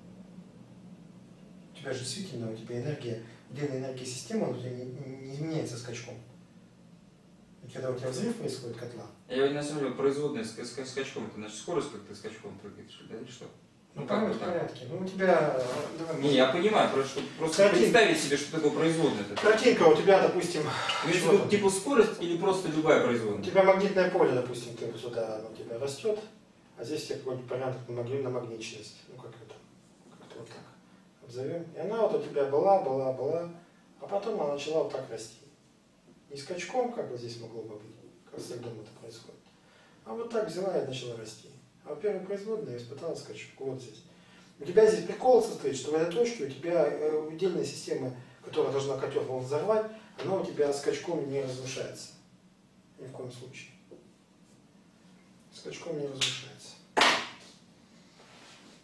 У тебя же действительно, у тебя энергия, отдельная энергия системы, она у тебя не, не изменяется скачком. И когда у тебя взрыв происходит котла. Я на самом деле производная с скачком, это значит скорость как-то скачком прыгает, да, или что? Ну, параметр в порядке. Ну, у тебя... Давай, не, я понимаю, просто, просто представить себе, что такое производная. Картинка у тебя, допустим... Ну, типа скорость или просто любая производная? У тебя магнитное поле, допустим, ты сюда, оно у тебя растет, а здесь у тебя какой-нибудь порядок на магничность. Ну, как это? Как-то вот так обзовем. И она вот у тебя была, была, была, а потом она начала вот так расти. Не скачком, как вот здесь могло бы быть, как с льдом это происходит, а вот так взяла и начала расти. А первый производный я испытала скачок вот здесь. У тебя здесь прикол состоит, что в этой точке у тебя отдельная система, которая должна котел взорвать, она у тебя скачком не разрушается. Ни в коем случае. Скачком не разрушается.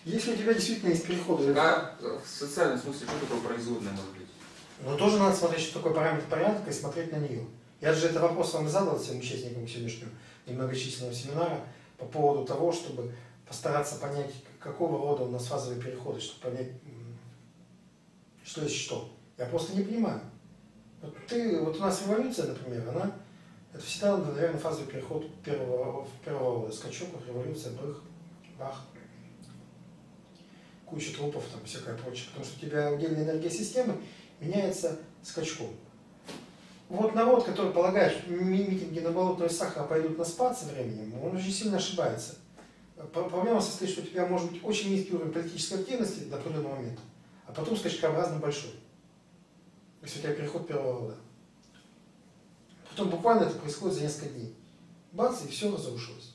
Если у тебя действительно есть переходы... А в социальном смысле что такое производная может быть? Ну, тоже надо смотреть, что такое параметр порядка, и смотреть на нее. Я же этот вопрос вам задал всем участникам сегодняшнего немногочисленного семинара по поводу того, чтобы постараться понять, какого рода у нас фазовые переходы, чтобы понять, что есть что. Я просто не понимаю. Вот, ты, вот у нас революция, например, она, это всегда, наверное, фазовый переход первого, первого рода. Скачок, революция, брых, бах. Куча трупов, там, всякое прочее. Потому что у тебя удельная энергия системы меняется скачком. Вот народ, который полагает, что митинги на болотную сахара пойдут на спад со временем, он очень сильно ошибается. Проблема состоит, что у тебя может быть очень низкий уровень политической активности до определенного момента, а потом скачкообразно большой. Если у тебя переход первого рода. Потом буквально это происходит за несколько дней. Бац, и все разрушилось.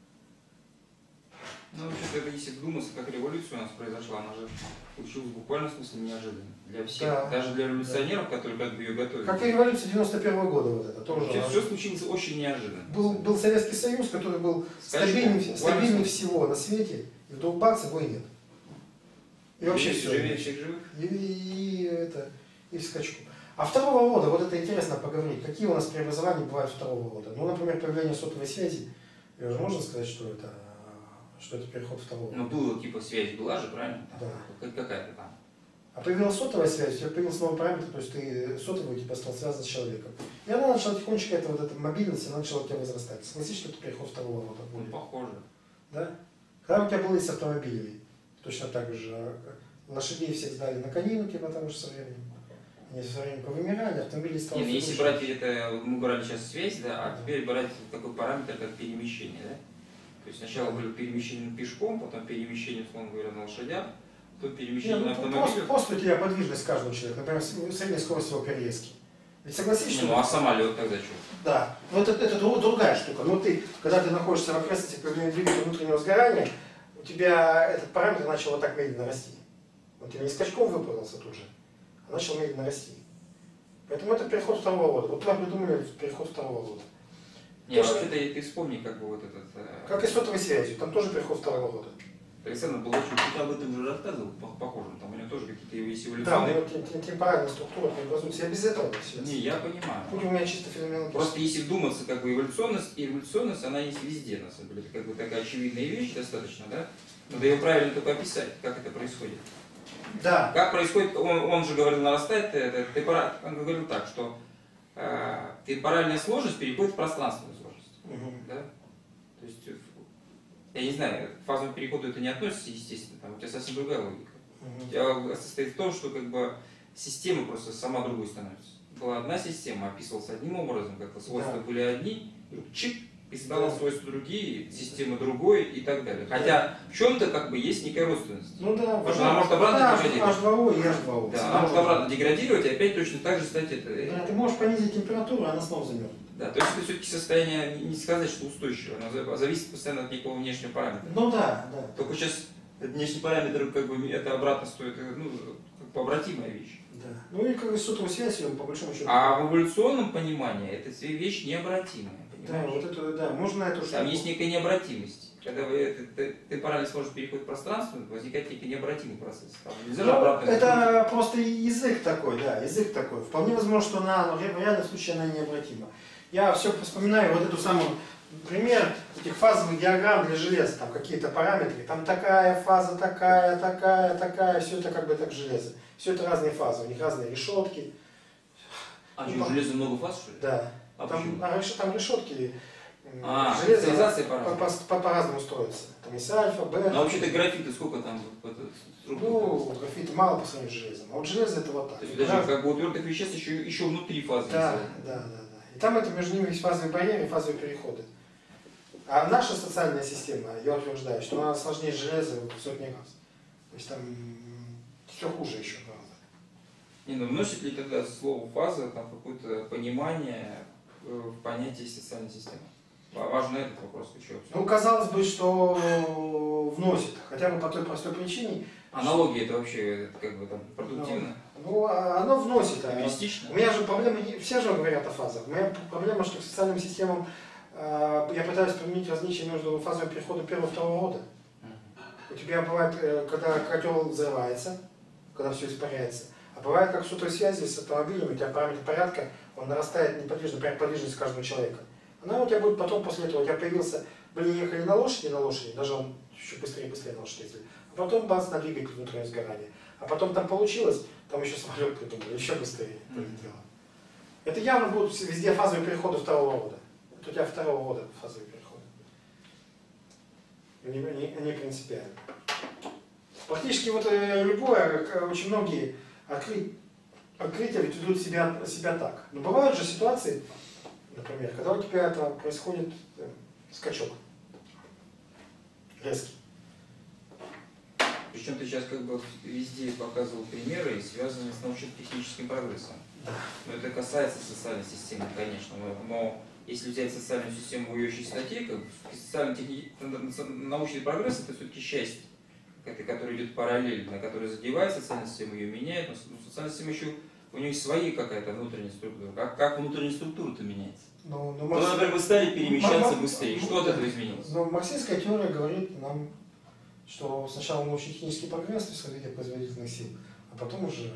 Ну, вообще-то, если вдуматься, как революция у нас произошла, она же случилась в буквальном смысле неожиданно. Для всех, Да. даже для революционеров, да. которые как бы ее готовили. Как и революция девяносто первого года вот это тоже. Все, все случилось очень неожиданно. Был, был Советский Союз, который был стабильнее, стабильнее всего на свете, и вдруг бац, его и нет. И вообще все. Живее всех живых. И, и, и это, и в скачку. А второго рода, вот это интересно поговорить, какие у нас преобразования бывают второго рода. Ну, например, появление сотовой связи, ее же можно сказать, что это, что это переход второго рода. Ну, было типа связь была же, правильно? Там, да. Какая-то там. А появилась сотовая связь, у тебя появился новый параметр, то есть ты сотовый типа стал связан с человеком. И она начала тихонечко, это вот эта мобильность, она начала у тебя возрастать. Согласись, что это переход второго рода будет? Ну, похоже. Да? Когда у тебя было и с автомобилями, точно так же лошадей всех сдали на конинки, потому что со временем. Они со временем повымирали, автомобили стали... Не, если брать это, мы брали сейчас связь, да, а теперь брать такой параметр, как перемещение, да? То есть сначала были перемещение пешком, потом перемещение, условно говоря, на лошадях, потом перемещение не, ну, на автомобиле. Просто, просто у тебя подвижность каждого человека, например, средняя скорость его переездки. Ведь согласись, что... Ну, а самолет тогда что? Да, но это, это другая штука. Но ты, когда ты находишься в окрестностях двигателя внутреннего сгорания, у тебя этот параметр начал вот так медленно расти. Он тебе не скачком выполнился тут же, а начал медленно расти. Поэтому это переход второго рода. Вот мы придумали переход второго рода. Не, вообще-то ты вспомни, как бы вот этот... Как и сотовой связью, там тоже переход второго рода. Александр Балачев, ты об этом уже рассказывал, похоже, там у него тоже какие-то есть Да, эволюционные... но темпоральная структура преобразуется. Я без этого сейчас. Не, я понимаю. Будь у меня чисто феноменологически. Просто если вдуматься, как бы эволюционность, и эволюционность, она есть везде, на самом деле. Это как бы такая очевидная вещь достаточно, да? Надо ее правильно только описать, как это происходит. Да. Как происходит, он, он же говорил, нарастает, это, темпора, он говорил так, что э, темпоральная сложность переходит в пространственную сложность. Угу. Да? То есть, я не знаю, к фазовому переходу это не относится, естественно, там у тебя совсем другая логика. Угу. У тебя состоит в том, что как бы система просто сама другой становится. Была одна система, описывалась одним образом, как свойства да. были одни, и чик, и стало да. свойства другие, система другой и так далее. Хотя да. в чем-то как бы есть некая родственность. Ну да, потому что она может обратно да, деградировать. эйч два о и эйч два о. Да, она может обратно деградировать и опять точно так же стать это. Да, ты можешь понизить температуру, а она снова замерзнет. Да, то есть это все-таки состояние, не сказать, что устойчивое, оно зависит постоянно от некого внешнего параметра. Ну да, да. Только сейчас внешний параметр, как бы, это обратно стоит, ну, как бы обратимая вещь. Да. Ну и как бы сотовую связь, по большому счету. А в эволюционном понимании это вещь необратимая. Да, вот это, да, можно эту штуку. Там есть некая необратимость. Когда вы темпоральность может переходить в пространство, возникает некий необратимый процесс. Там нельзя же обратно. Это просто язык такой, да, язык такой. Вполне возможно, что она, но в реальном случае она необратима. Я все вспоминаю вот эту самую пример этих фазовых диаграмм для железа, там какие-то параметры, там такая фаза, такая, такая, такая, все это как бы так железо. Все это разные фазы, у них разные решетки. А что, у железа много фаз, что ли? Да. А там, а, там решетки, а, железо по-разному по, по, по строится. Там есть альфа, бета. Ну вообще-то графиты сколько там? Ну, графит мало по сравнению с железом. А вот железо это вот так. То есть даже как бы у твердых веществ еще, еще внутри фазы. Да, да, да, да. И там это между ними есть фазовые барьеры и фазовые переходы. А наша социальная система, я утверждаю, что она сложнее железа в сотни раз. То есть там все хуже еще. Не, ну вносит ли тогда слово фаза там какое-то понимание в понятие социальной системы? Важно этот вопрос еще. Ну, казалось бы, что вносит, хотя бы по той простой причине. Аналогия это вообще как бы там продуктивно? Ну, ну оно вносит. Эвристично? У меня же проблема, все же говорят о фазах. У меня проблема, что к социальным системам э, я пытаюсь применить различия между фазовым переходом первого и второго рода. У тебя бывает, когда котел взрывается, когда все испаряется, а бывает, как в сотовой связи с автомобилем, у тебя параметр порядка, он нарастает неподвижно, прям подвижность каждого человека. Она у тебя будет потом, после этого, у тебя появился, были ехали на лошади, на лошади, даже он еще быстрее, быстрее на лошади ездили, а потом бац, на двигатель внутреннее сгорание. А потом там получилось, там еще самолет придумали, еще быстрее полетело. Это явно будут везде фазовые переходы второго рода. Это у тебя второго рода фазовые переходы. Не, не, не принципиально. Практически вот любое, очень многие откры... открытия ведут себя, себя так. Но бывают же ситуации, например, когда у тебя это происходит э, скачок резкий. Причем ты сейчас как бы везде показывал примеры, связанные с научно-техническим прогрессом. Да. Но это касается социальной системы, конечно. Но если взять социальную систему в ее чистоте, как социально-техни... научный прогресс это все-таки счастье, это, который идет параллельно, на который задевает социальная система, ее меняет, но социальная система еще, у нее есть свои какая-то внутренняя структура. Как, как внутренняя структура-то меняется? Ну, ну, ну, маркс... например, вы стали перемещаться Мар... быстрее. Что от этого изменилось? Но марксистская теория говорит нам, что сначала научно-технический прогресс, то есть развитие производительных сил, а потом уже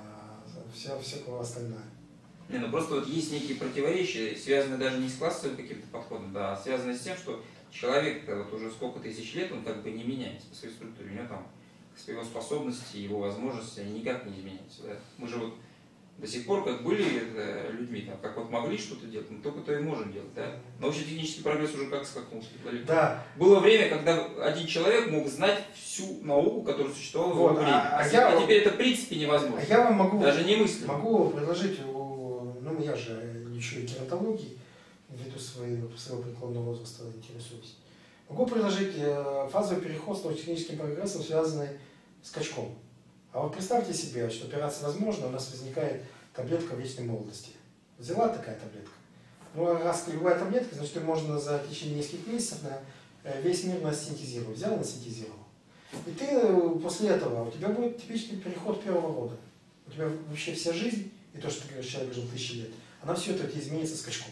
э, вся, всякого остальное. Не, ну просто вот есть некие противоречия, связанные даже не с классовым каким-то подходом, да, а связанные с тем, что человек вот уже сколько тысяч лет, он как бы не меняется по своей структуре, у него там его способности, его возможности, они никак не изменяются. Да? Мы же вот до сих пор как были это, людьми, там, как вот могли что-то делать, мы только то и можем делать. Да? Научно-технический прогресс уже как скакнул далеко. Да. Было время, когда один человек мог знать всю науку, которая существовала вот, в его время. А, а, я, а теперь это в принципе невозможно. А я вам могу, даже не мыслимо. Могу предложить, ну я же еще и геронтологией, ввиду своего, своего преклонного возраста интересуюсь. Могу предложить фазовый переход с научно-техническим прогрессом, связанный с скачком. А вот представьте себе, что операция возможна, у нас возникает таблетка вечной молодости. Взяла такая таблетка. Ну, раз любая таблетка, значит, ее можно за течение нескольких месяцев на весь мир насинтезировать. Взял, насинтезировал. И ты после этого, у тебя будет типичный переход первого рода. У тебя вообще вся жизнь, и то, что ты говоришь, человек жил тысячи лет, она все это изменится скачком.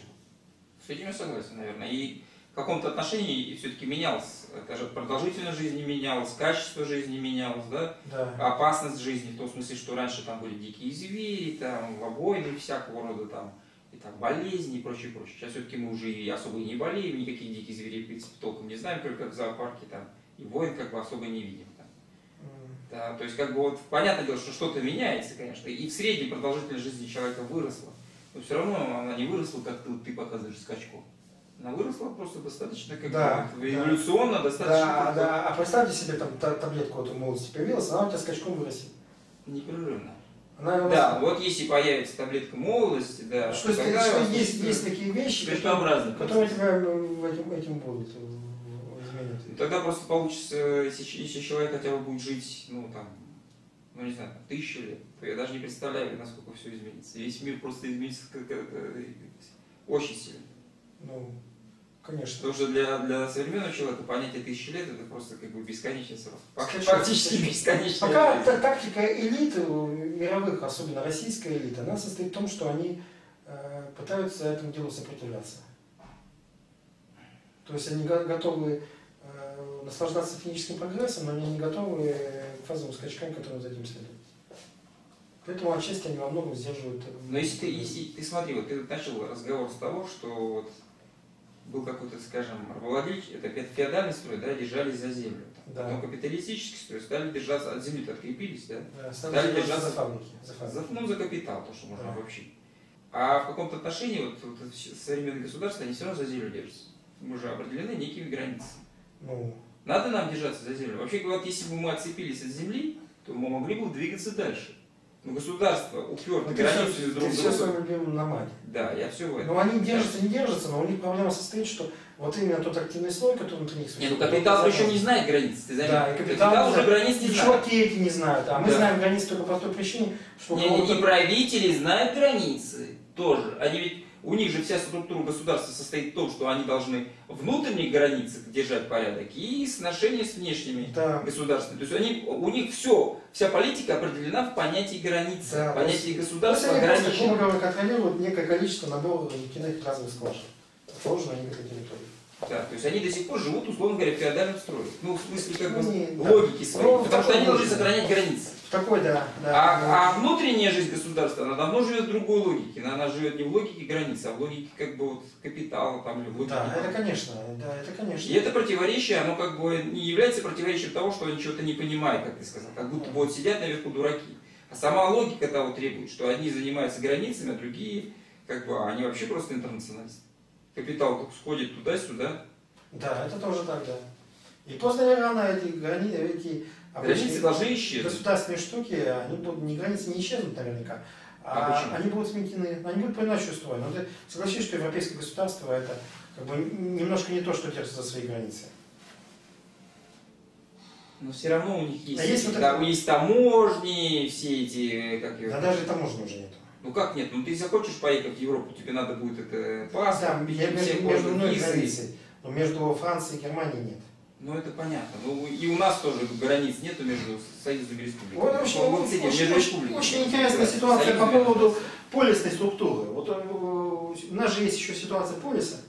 С этим я согласен, наверное. И в каком-то отношении все-таки менялось. Даже продолжительность жизни менялась, качество жизни менялось, да? Да. Опасность жизни, в том смысле, что раньше там были дикие звери, там, войны всякого рода, там, и там, болезни и прочее, прочее. Сейчас все-таки мы уже и особо и не болеем, никаких диких зверей, в принципе, толком не знаем, только в зоопарке, там, и войн как бы особо не видим. Там. Mm. Да, то есть, как бы, вот, понятное дело, что что-то меняется, конечно, и в среднем продолжительность жизни человека выросла, но все равно она не выросла, как ты, ты показываешь скачком. Она выросла просто достаточно как да, бы эволюционно, да, достаточно. Да, да. А представьте себе, там та, таблетка вот в молодости появилась, она у тебя скачком вырастет. Непрерывно. Она да, вот если появится таблетка молодости, да. Что, тогда что есть, есть такие вещи, которые, которые тебя этим, этим будут изменить. Тогда просто получится, если, если человек хотя бы будет жить, ну там, ну не знаю, тысячу лет, то я даже не представляю, насколько все изменится. Весь мир просто изменится как, очень сильно. Ну, конечно. Потому что для, для современного человека понятие тысячи лет это просто как бы бесконечный срок. Фактически бесконечный. Пока та, тактика элит мировых, особенно российская элита, она состоит в том, что они э, пытаются этому делу сопротивляться. То есть они готовы э, наслаждаться техническим прогрессом, но они не готовы к фазовым скачкам, которые за этим следуют. Поэтому отчасти они во многом сдерживают. Но если ты, если ты смотри, вот ты начал разговор с того, что вот был какой-то, скажем, рабовладельческий, это феодальный строй, да, держались за землю. Да. Потом капиталистический строй, стали держаться от земли, открепились, да? Да, стали, стали держаться за фабрики. За, фабрики. За, ну, за капитал, то, что можно да. обобщить. А в каком-то отношении вот, вот современные государства, они все равно за землю держатся. Мы уже определены некими границами. Ну. Надо нам держаться за землю. Вообще говорят, если бы мы отцепились от земли, то мы могли бы двигаться дальше. Но государство уперто границами друг друга. Ты все своим любимым намаде. Да, я все в этом. Но они держатся, не держатся, но у них проблема состоит, что вот именно тот активный слой, который внутри них существует. Нет, ну капитал причем не знает границ. Ты знаешь, да, и капитал, капитал уже границ не знает. Чуваки эти не знают, а мы да. знаем границы только по той причине, что... Не, не, и правители знают границы тоже. Они ведь, у них же вся структура государства состоит в том, что они должны внутренних границах держать порядок и сношения с внешними да. государствами. То есть они, у них все, вся политика определена в понятии границы, да, в понятии государства ограничено. Они просто контролируют некое количество набора нефтяных разных скважин, расположенных на некоторой территории. Да, то есть они до сих пор живут, условно говоря, в феодальном строе. Ну, в смысле, как бы, Не, логики да. своей. Ну, потому что они должны можно. сохранять границы. В такой, да. да А, а внутренняя жизнь государства, она давно живет в другой логике. Она, она живет не в логике границ, а в логике как бы вот капитала, там, или в логике. Да, это конечно, да, это конечно. И это противоречие, оно как бы не является противоречием того, что они чего-то не понимают, как ты сказал. Как будто вот сидят наверху дураки. А сама логика того требует, что одни занимаются границами, а другие, как бы, они вообще просто интернационалисты. Капитал только сходит туда-сюда. Да, это тоже так, да. И поздно или рано эти границы, эти границы должны исчезнуть. Государственные штуки, они будут, не границы не исчезнут наверняка, а, а они будут сметены, они будут по-иначе устроены. Но ты согласись, что европейское государство это как бы немножко не то, что держится за свои границы. Но все равно у них есть, а есть, вот да, это... есть таможни, все эти, как я... Да даже таможни уже нет. Ну как нет? Ну ты захочешь поехать в Европу, тебе надо будет это паспорт, да, я между, между мной и границей, но между Францией и Германией нет. Ну это понятно. Ну и у нас тоже границ нету между Союзными республиками. Вот очень, вот, очень, между очень, очень интересная ситуация по поводу полисной структуры. Вот у нас же есть еще ситуация полиса.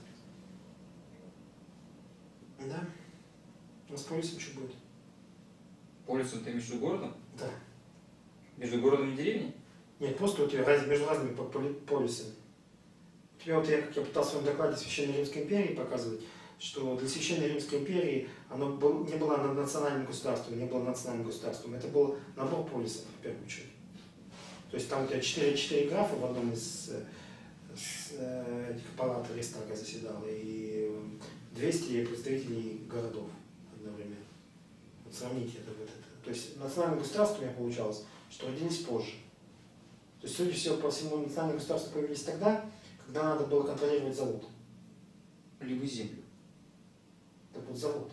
Да. У нас с полисом что будет? Полисом ты между городом? Да. Между городом и деревней? Нет, просто у тебя раз, между разными полисами. У тебя вот я, как я пытался в своем докладе Священной Римской империи показывать, что для Священной Римской империи оно был, не было национальным государством, не было национальным государством. Это был набор полисов, в первую очередь. То есть там у тебя четыре графа в одном из с, этих палат Рейхстага заседало, и двести представителей городов одновременно. Вот сравните это вот это. То есть национальным государством у меня получалось, что родились позже. То есть, судя всего, по всему, национальные государства появились тогда, когда надо было контролировать завод. Либо землю. Так вот, завод.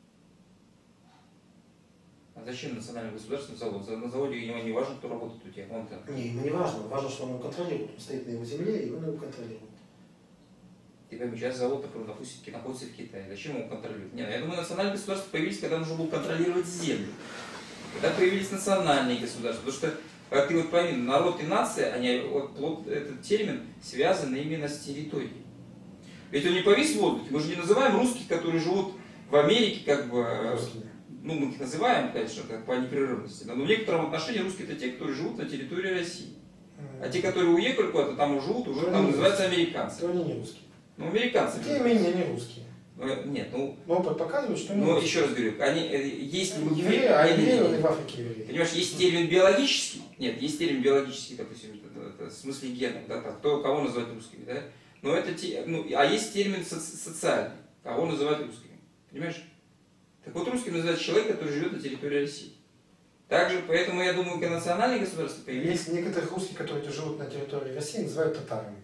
А зачем национальному государству завод? На заводе ему не важно, кто работает у тебя. Он не, ему не важно. Важно, что он его контролирует. Он стоит на его земле, и он его контролирует. Ты пойми, сейчас завод, например, допустим, находится в Китае. Зачем его контролировать? Не, я думаю, национальные государства появились, когда нужно было контролировать землю. Когда появились национальные государства. Потому что ты вот пойми, народ и нация, они, вот, вот этот термин связан именно с территорией. Ведь он не повис в воздухе. Мы же не называем русских, которые живут в Америке, как бы, Русские. ну мы их называем, конечно, как по непрерывности, но в некотором отношении русские это те, которые живут на территории России. А те, которые уехали куда-то, там живут, уже там называются американцы. То они не русские. Ну, американцы. Тем не менее, они русские. Нет, ну... Но опыт показывает, что они Ну, русские. еще раз говорю, они, если мы... Евреи, а евреи в Африке евреи. Понимаешь, есть термин биологический, нет, есть термин биологический, допустим, это, это, в смысле генов, да, там, кто, кого называть русскими, да? Но это, ну, а есть термин соци социальный, кого называть русскими, понимаешь? Так вот, русским называют человек, который живет на территории России. Также, поэтому я думаю, как национальные государства появились. Есть некоторых русских, которые живут на территории России, называют татарами.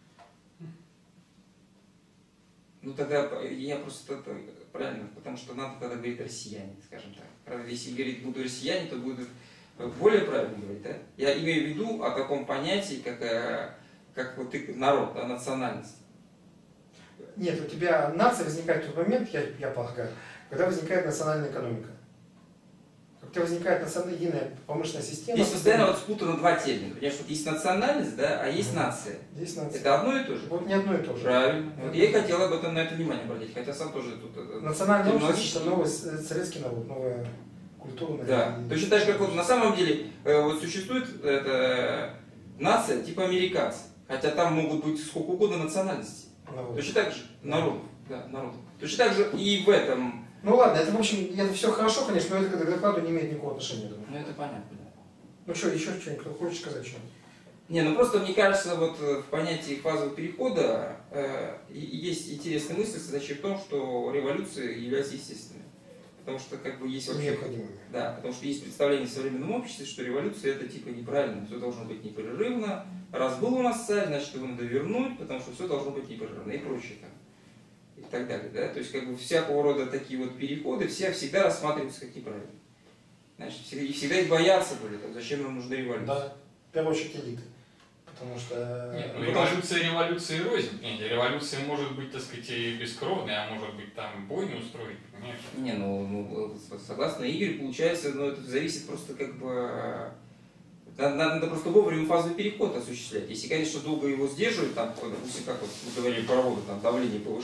Ну тогда я просто это, правильно, потому что надо тогда говорить россияне, скажем так. Правда, если говорить буду россияне, то будет более правильно говорить, да? Я имею в виду о таком понятии, как, как вот ты, народ, да, национальность. Нет, у тебя нация возникает в тот момент, я, я полагаю, когда возникает национальная экономика. Когда возникает национальная единая промышленная система. Здесь постоянно вот спутано два термина. Понимаешь, вот есть национальность, да, а есть нация. Здесь нация. Это одно и то же? Вот не одно и то же. Правильно. Вот я и хотел об этом на это внимание обратить, хотя сам тоже тут... Национальная общность — это новый советский народ, новая культура. Да, и... точно так же, как вот на самом деле вот существует эта нация типа американцы, хотя там могут быть сколько угодно национальностей. Народ. Точно так же, народ, да, народ. Точно так же и в этом... Ну ладно, это в общем, это все хорошо, конечно, но это к докладу не имеет никакого отношения, думаю. Ну это понятно, да. Ну что, еще что-нибудь, кто хочешь сказать что-нибудь? Не, ну просто мне кажется, вот в понятии фазового перехода э, есть интересная мысль, состоящая в том, что революция является естественной. Потому что как бы есть вообще... Да, потому что есть представление в современном обществе, что революция это типа неправильно, все должно быть непрерывно. Раз был у нас царь, значит его надо вернуть, потому что все должно быть непрерывно и прочее там. И так далее, да, то есть как бы всякого рода такие вот переходы все всегда рассматриваются как неправильные. Значит, всегда, и всегда их боятся были, там, зачем нам нужна революция? Да, в первую очередь элиты. Потому что... Нет, ну революция, революция и рознь. Нет, революция может быть, так сказать, и бескровной, а может быть там бойню устроить, понимаешь? Не, ну, ну согласно Игорю, получается, но это зависит просто как бы... Надо, надо просто вовремя фазовый переход осуществлять. Если, конечно, долго его сдерживать, там, допустим, как вот мы говорили про воду, там давление повышать,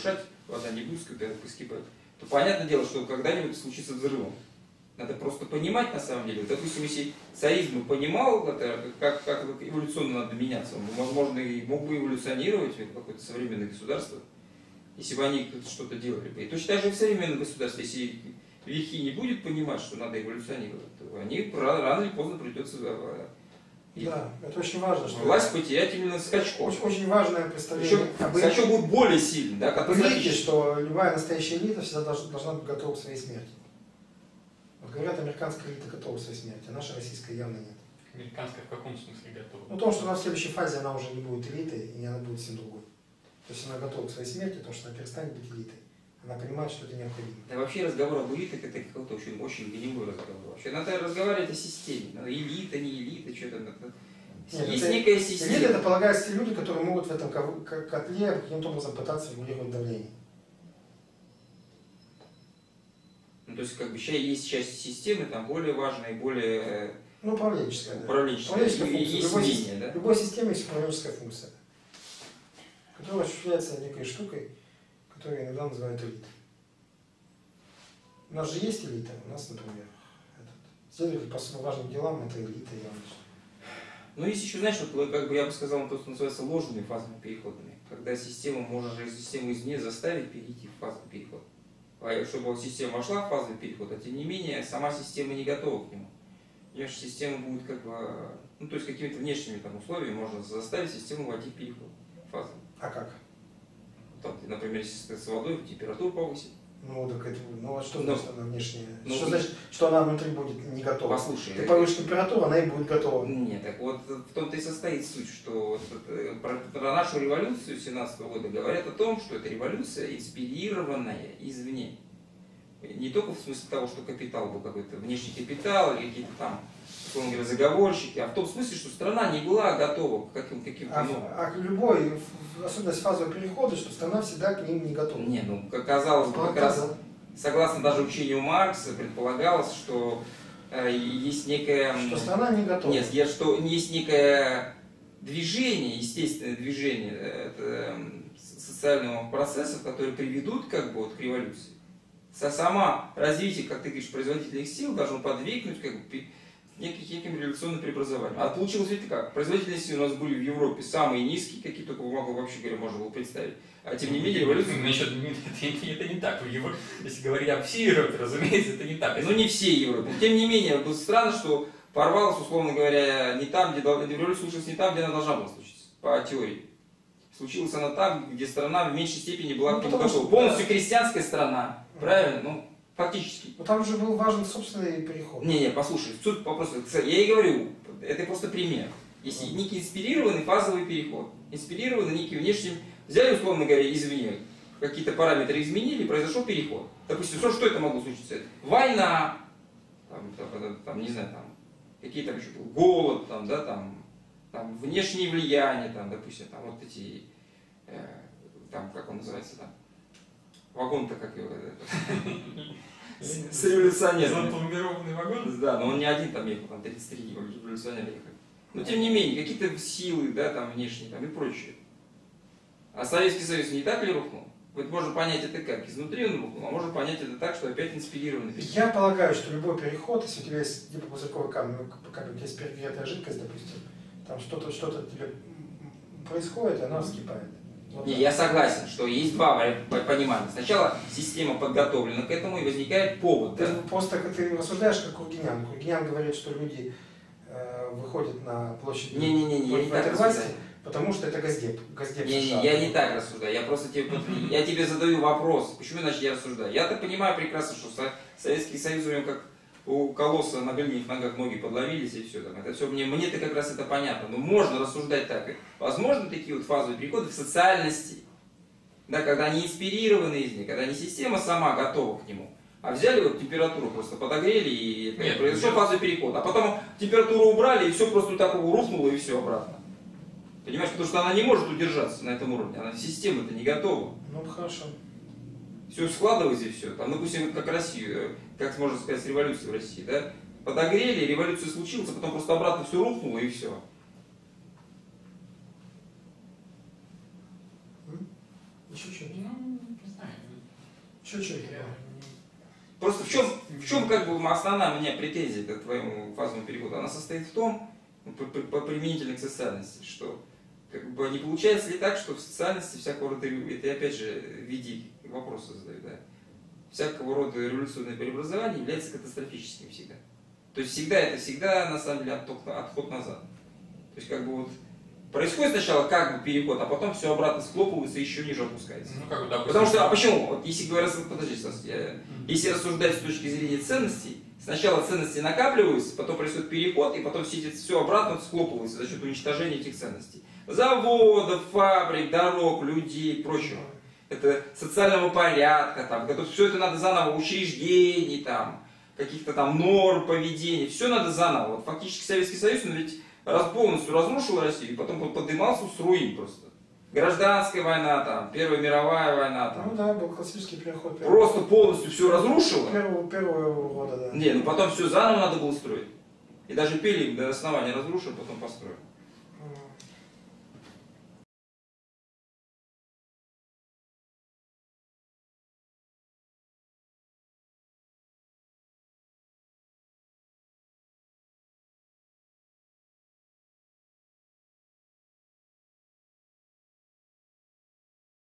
вода не будет скипать, то понятное дело, что когда-нибудь случится взрывом. Надо просто понимать на самом деле. Допустим, если царизм понимал, это, как, как эволюционно надо меняться, он, возможно, и мог бы эволюционировать в какое-то современное государство, если бы они что-то делали бы. И точно так же в современном государстве, если вехи не будет понимать, что надо эволюционировать, то они рано или поздно придется... И да, это очень важно. Что власть потерять именно скачком. Очень, очень важное представление. Об скачок будет более сильный. Да, как вы видите, что любая настоящая элита всегда должна, должна быть готова к своей смерти. Вот говорят, американская элита готова к своей смерти, а наша российская явно нет. Американская в каком смысле готова? Ну, то, что она в следующей фазе она уже не будет элитой, и она будет всем другой. То есть она готова к своей смерти, потому что она перестанет быть элитой. Она понимает, что это необходимо. Да вообще разговор об элитах это какой-то очень, очень гнилой разговор. Вообще надо разговаривать о системе. Надо элита, не элита, что там. Это... Нет, есть это, некая система. Элита, это полагаются те люди, которые могут в этом котле каким-то образом пытаться регулировать давление. Ну, то есть, как бы, сейчас есть часть системы, там более важная и более... Ну, управленческая. Управленческая. Да. Управленческая функция. Есть любой, мнение, да? В любой системе есть управленческая функция, которая осуществляется некой штукой, которую иногда называют элитой. У нас же есть элита, у нас, например, этот, следователь по особо важным делам, это элита явно. Ну, есть еще, знаешь, вот, как бы я бы сказал, то, что называется ложными фазами переходными, когда система, можно же систему извне заставить перейти в фазовый переход. А чтобы система вошла в фазовый переход, а тем не менее, сама система не готова к нему. Понимаешь, система будет как бы, ну, то есть какими-то внешними там условиями можно заставить систему войти в переход, в фазу. А как? Там, например, если с водой температуру повысить. Ну, так это, ну, а что Но, значит она внешняя? Ну, что значит, что она внутри будет не готова? Послушай. Ты повысишь температуру, она и будет готова. Нет, так вот в том-то и состоит суть, что вот, про, про нашу революцию семнадцатого года говорят о том, что это революция, инспирированная извне. Не только в смысле того, что капитал был какой-то внешний капитал, или какие-то там, условно говоря, заговорщики, а в том смысле, что страна не была готова к каким- каким-то А, новым. а любой, особенность фазового перехода, что страна всегда к ним не готова. Не, ну, как казалось бы, как Ну, раз, да. согласно даже учению Маркса, предполагалось, что э, есть некая... Что страна не готова. Нет, я, что есть некое движение, естественное движение э, это, социального процесса, которые приведут как бы вот к революции. Сама развитие, как ты говоришь, производительных сил должно подвигнуть как бы, неким, неким революционным преобразованием. А получилось ведь как? Производительные силы у нас были в Европе самые низкие, какие только могу вообще говоря, можно было представить. А тем не менее революция... Значит, это, это не так. В Европе, если говорить о всей Европе, разумеется, это не так. Ну не всей Европе. Тем не менее, было странно, что порвалось, условно говоря, не там, где революция случилась не там, где она должна была случиться, по теории. Случилась она там, где страна в меньшей степени была ну, к нему готова. Полностью крестьянская страна. Правильно? Ну, фактически. Но там же был важен собственный переход. Не-не, послушай, суть вопроса. Я и говорю, это просто пример. Если mm. некий инспирированный фазовый переход, инспирированный некий внешним, взяли, условно говоря, извне, какие-то параметры изменили, произошел переход. Допустим, что, что это могло случиться? Война, там, там, там, не знаю, там, какие там еще был, голод, там, да, там, там, внешние влияния, там, допустим, там, вот эти, э, там, как он называется, там, вагон-то как его, с революционером. Запломбированный вагон? Да, но он не один там ехал, там тридцать три революционера ехали. Но тем не менее, какие-то силы, да, там внешние, там и прочее. А Советский Союз не так ли рухнул? Вот можно понять это как? Изнутри он рухнул, а можно понять это так, что опять инспирированный. Я полагаю, что любой переход, если у тебя есть гипопузырковый камень, как у тебя есть перегретая жидкость, допустим, там что-то что-то тебе происходит, и она вскипает. Вот Не, я согласен, что есть два понимания. Сначала система подготовлена к этому и возникает повод. Ты Да? просто ты рассуждаешь как Кургинян. Кургинян говорит, что люди э, выходят на площадь Не, не, не, не, я не так власти, рассуждаю. потому что это Госдеп. Госдеп Не, США. не, я не так рассуждаю. Я просто тебе, я тебе задаю вопрос. Почему иначе я рассуждаю? Я так понимаю прекрасно, что Советский Союз у него как у колосса на глиняных ногах ноги подловились и все. Это все мне, мне-то как раз это понятно. Но можно рассуждать так. Возможно такие вот фазовые переходы в социальности, да, когда они инспирированы из них, когда не система сама готова к нему, а взяли вот температуру просто подогрели и Нет, произошел фазовый переход. А потом температуру убрали и все просто так рухнуло и все обратно. Понимаешь, потому что она не может удержаться на этом уровне, она система-то не готова. Ну хорошо. Все складывается и все. Там, допустим, как Россию, как можно сказать, с революцией в России, да? Подогрели, революция случилась, а потом просто обратно все рухнуло и все. Еще что? Ну, не знаю. Чуть-чуть. Просто в чем, в чем как бы основная у меня претензия к твоему фазовому переходу? Она состоит в том, по, по, по применительно к социальности, что как бы не получается ли так, что в социальности всякого рода, это опять же в виде вопроса задаю, да, всякого рода революционное преобразование является катастрофическим всегда. То есть всегда это всегда на самом деле отход, отход назад. То есть как бы вот происходит сначала как бы переход, а потом все обратно склопывается и еще ниже опускается. Ну, как бы, допустим, Потому что, а почему? Вот если говорить, подожди, Стас, я, если рассуждать с точки зрения ценностей, сначала ценности накапливаются, потом происходит переход, и потом все, все обратно склопывается за счет уничтожения этих ценностей. Заводов, фабрик, дорог, людей и прочего. Это социального порядка, там, все это надо заново, учреждений, там, каких-то там норм поведения, все надо заново. Вот, фактически Советский Союз, он ведь раз полностью разрушил Россию, и потом поднимался с руин просто. Гражданская война, там, Первая мировая война. Там. Ну да, был классический переход. Просто полностью все разрушило. Первого, первого года, да. Не, ну потом все заново надо было строить. И даже Пелик до основания разрушил, потом построил.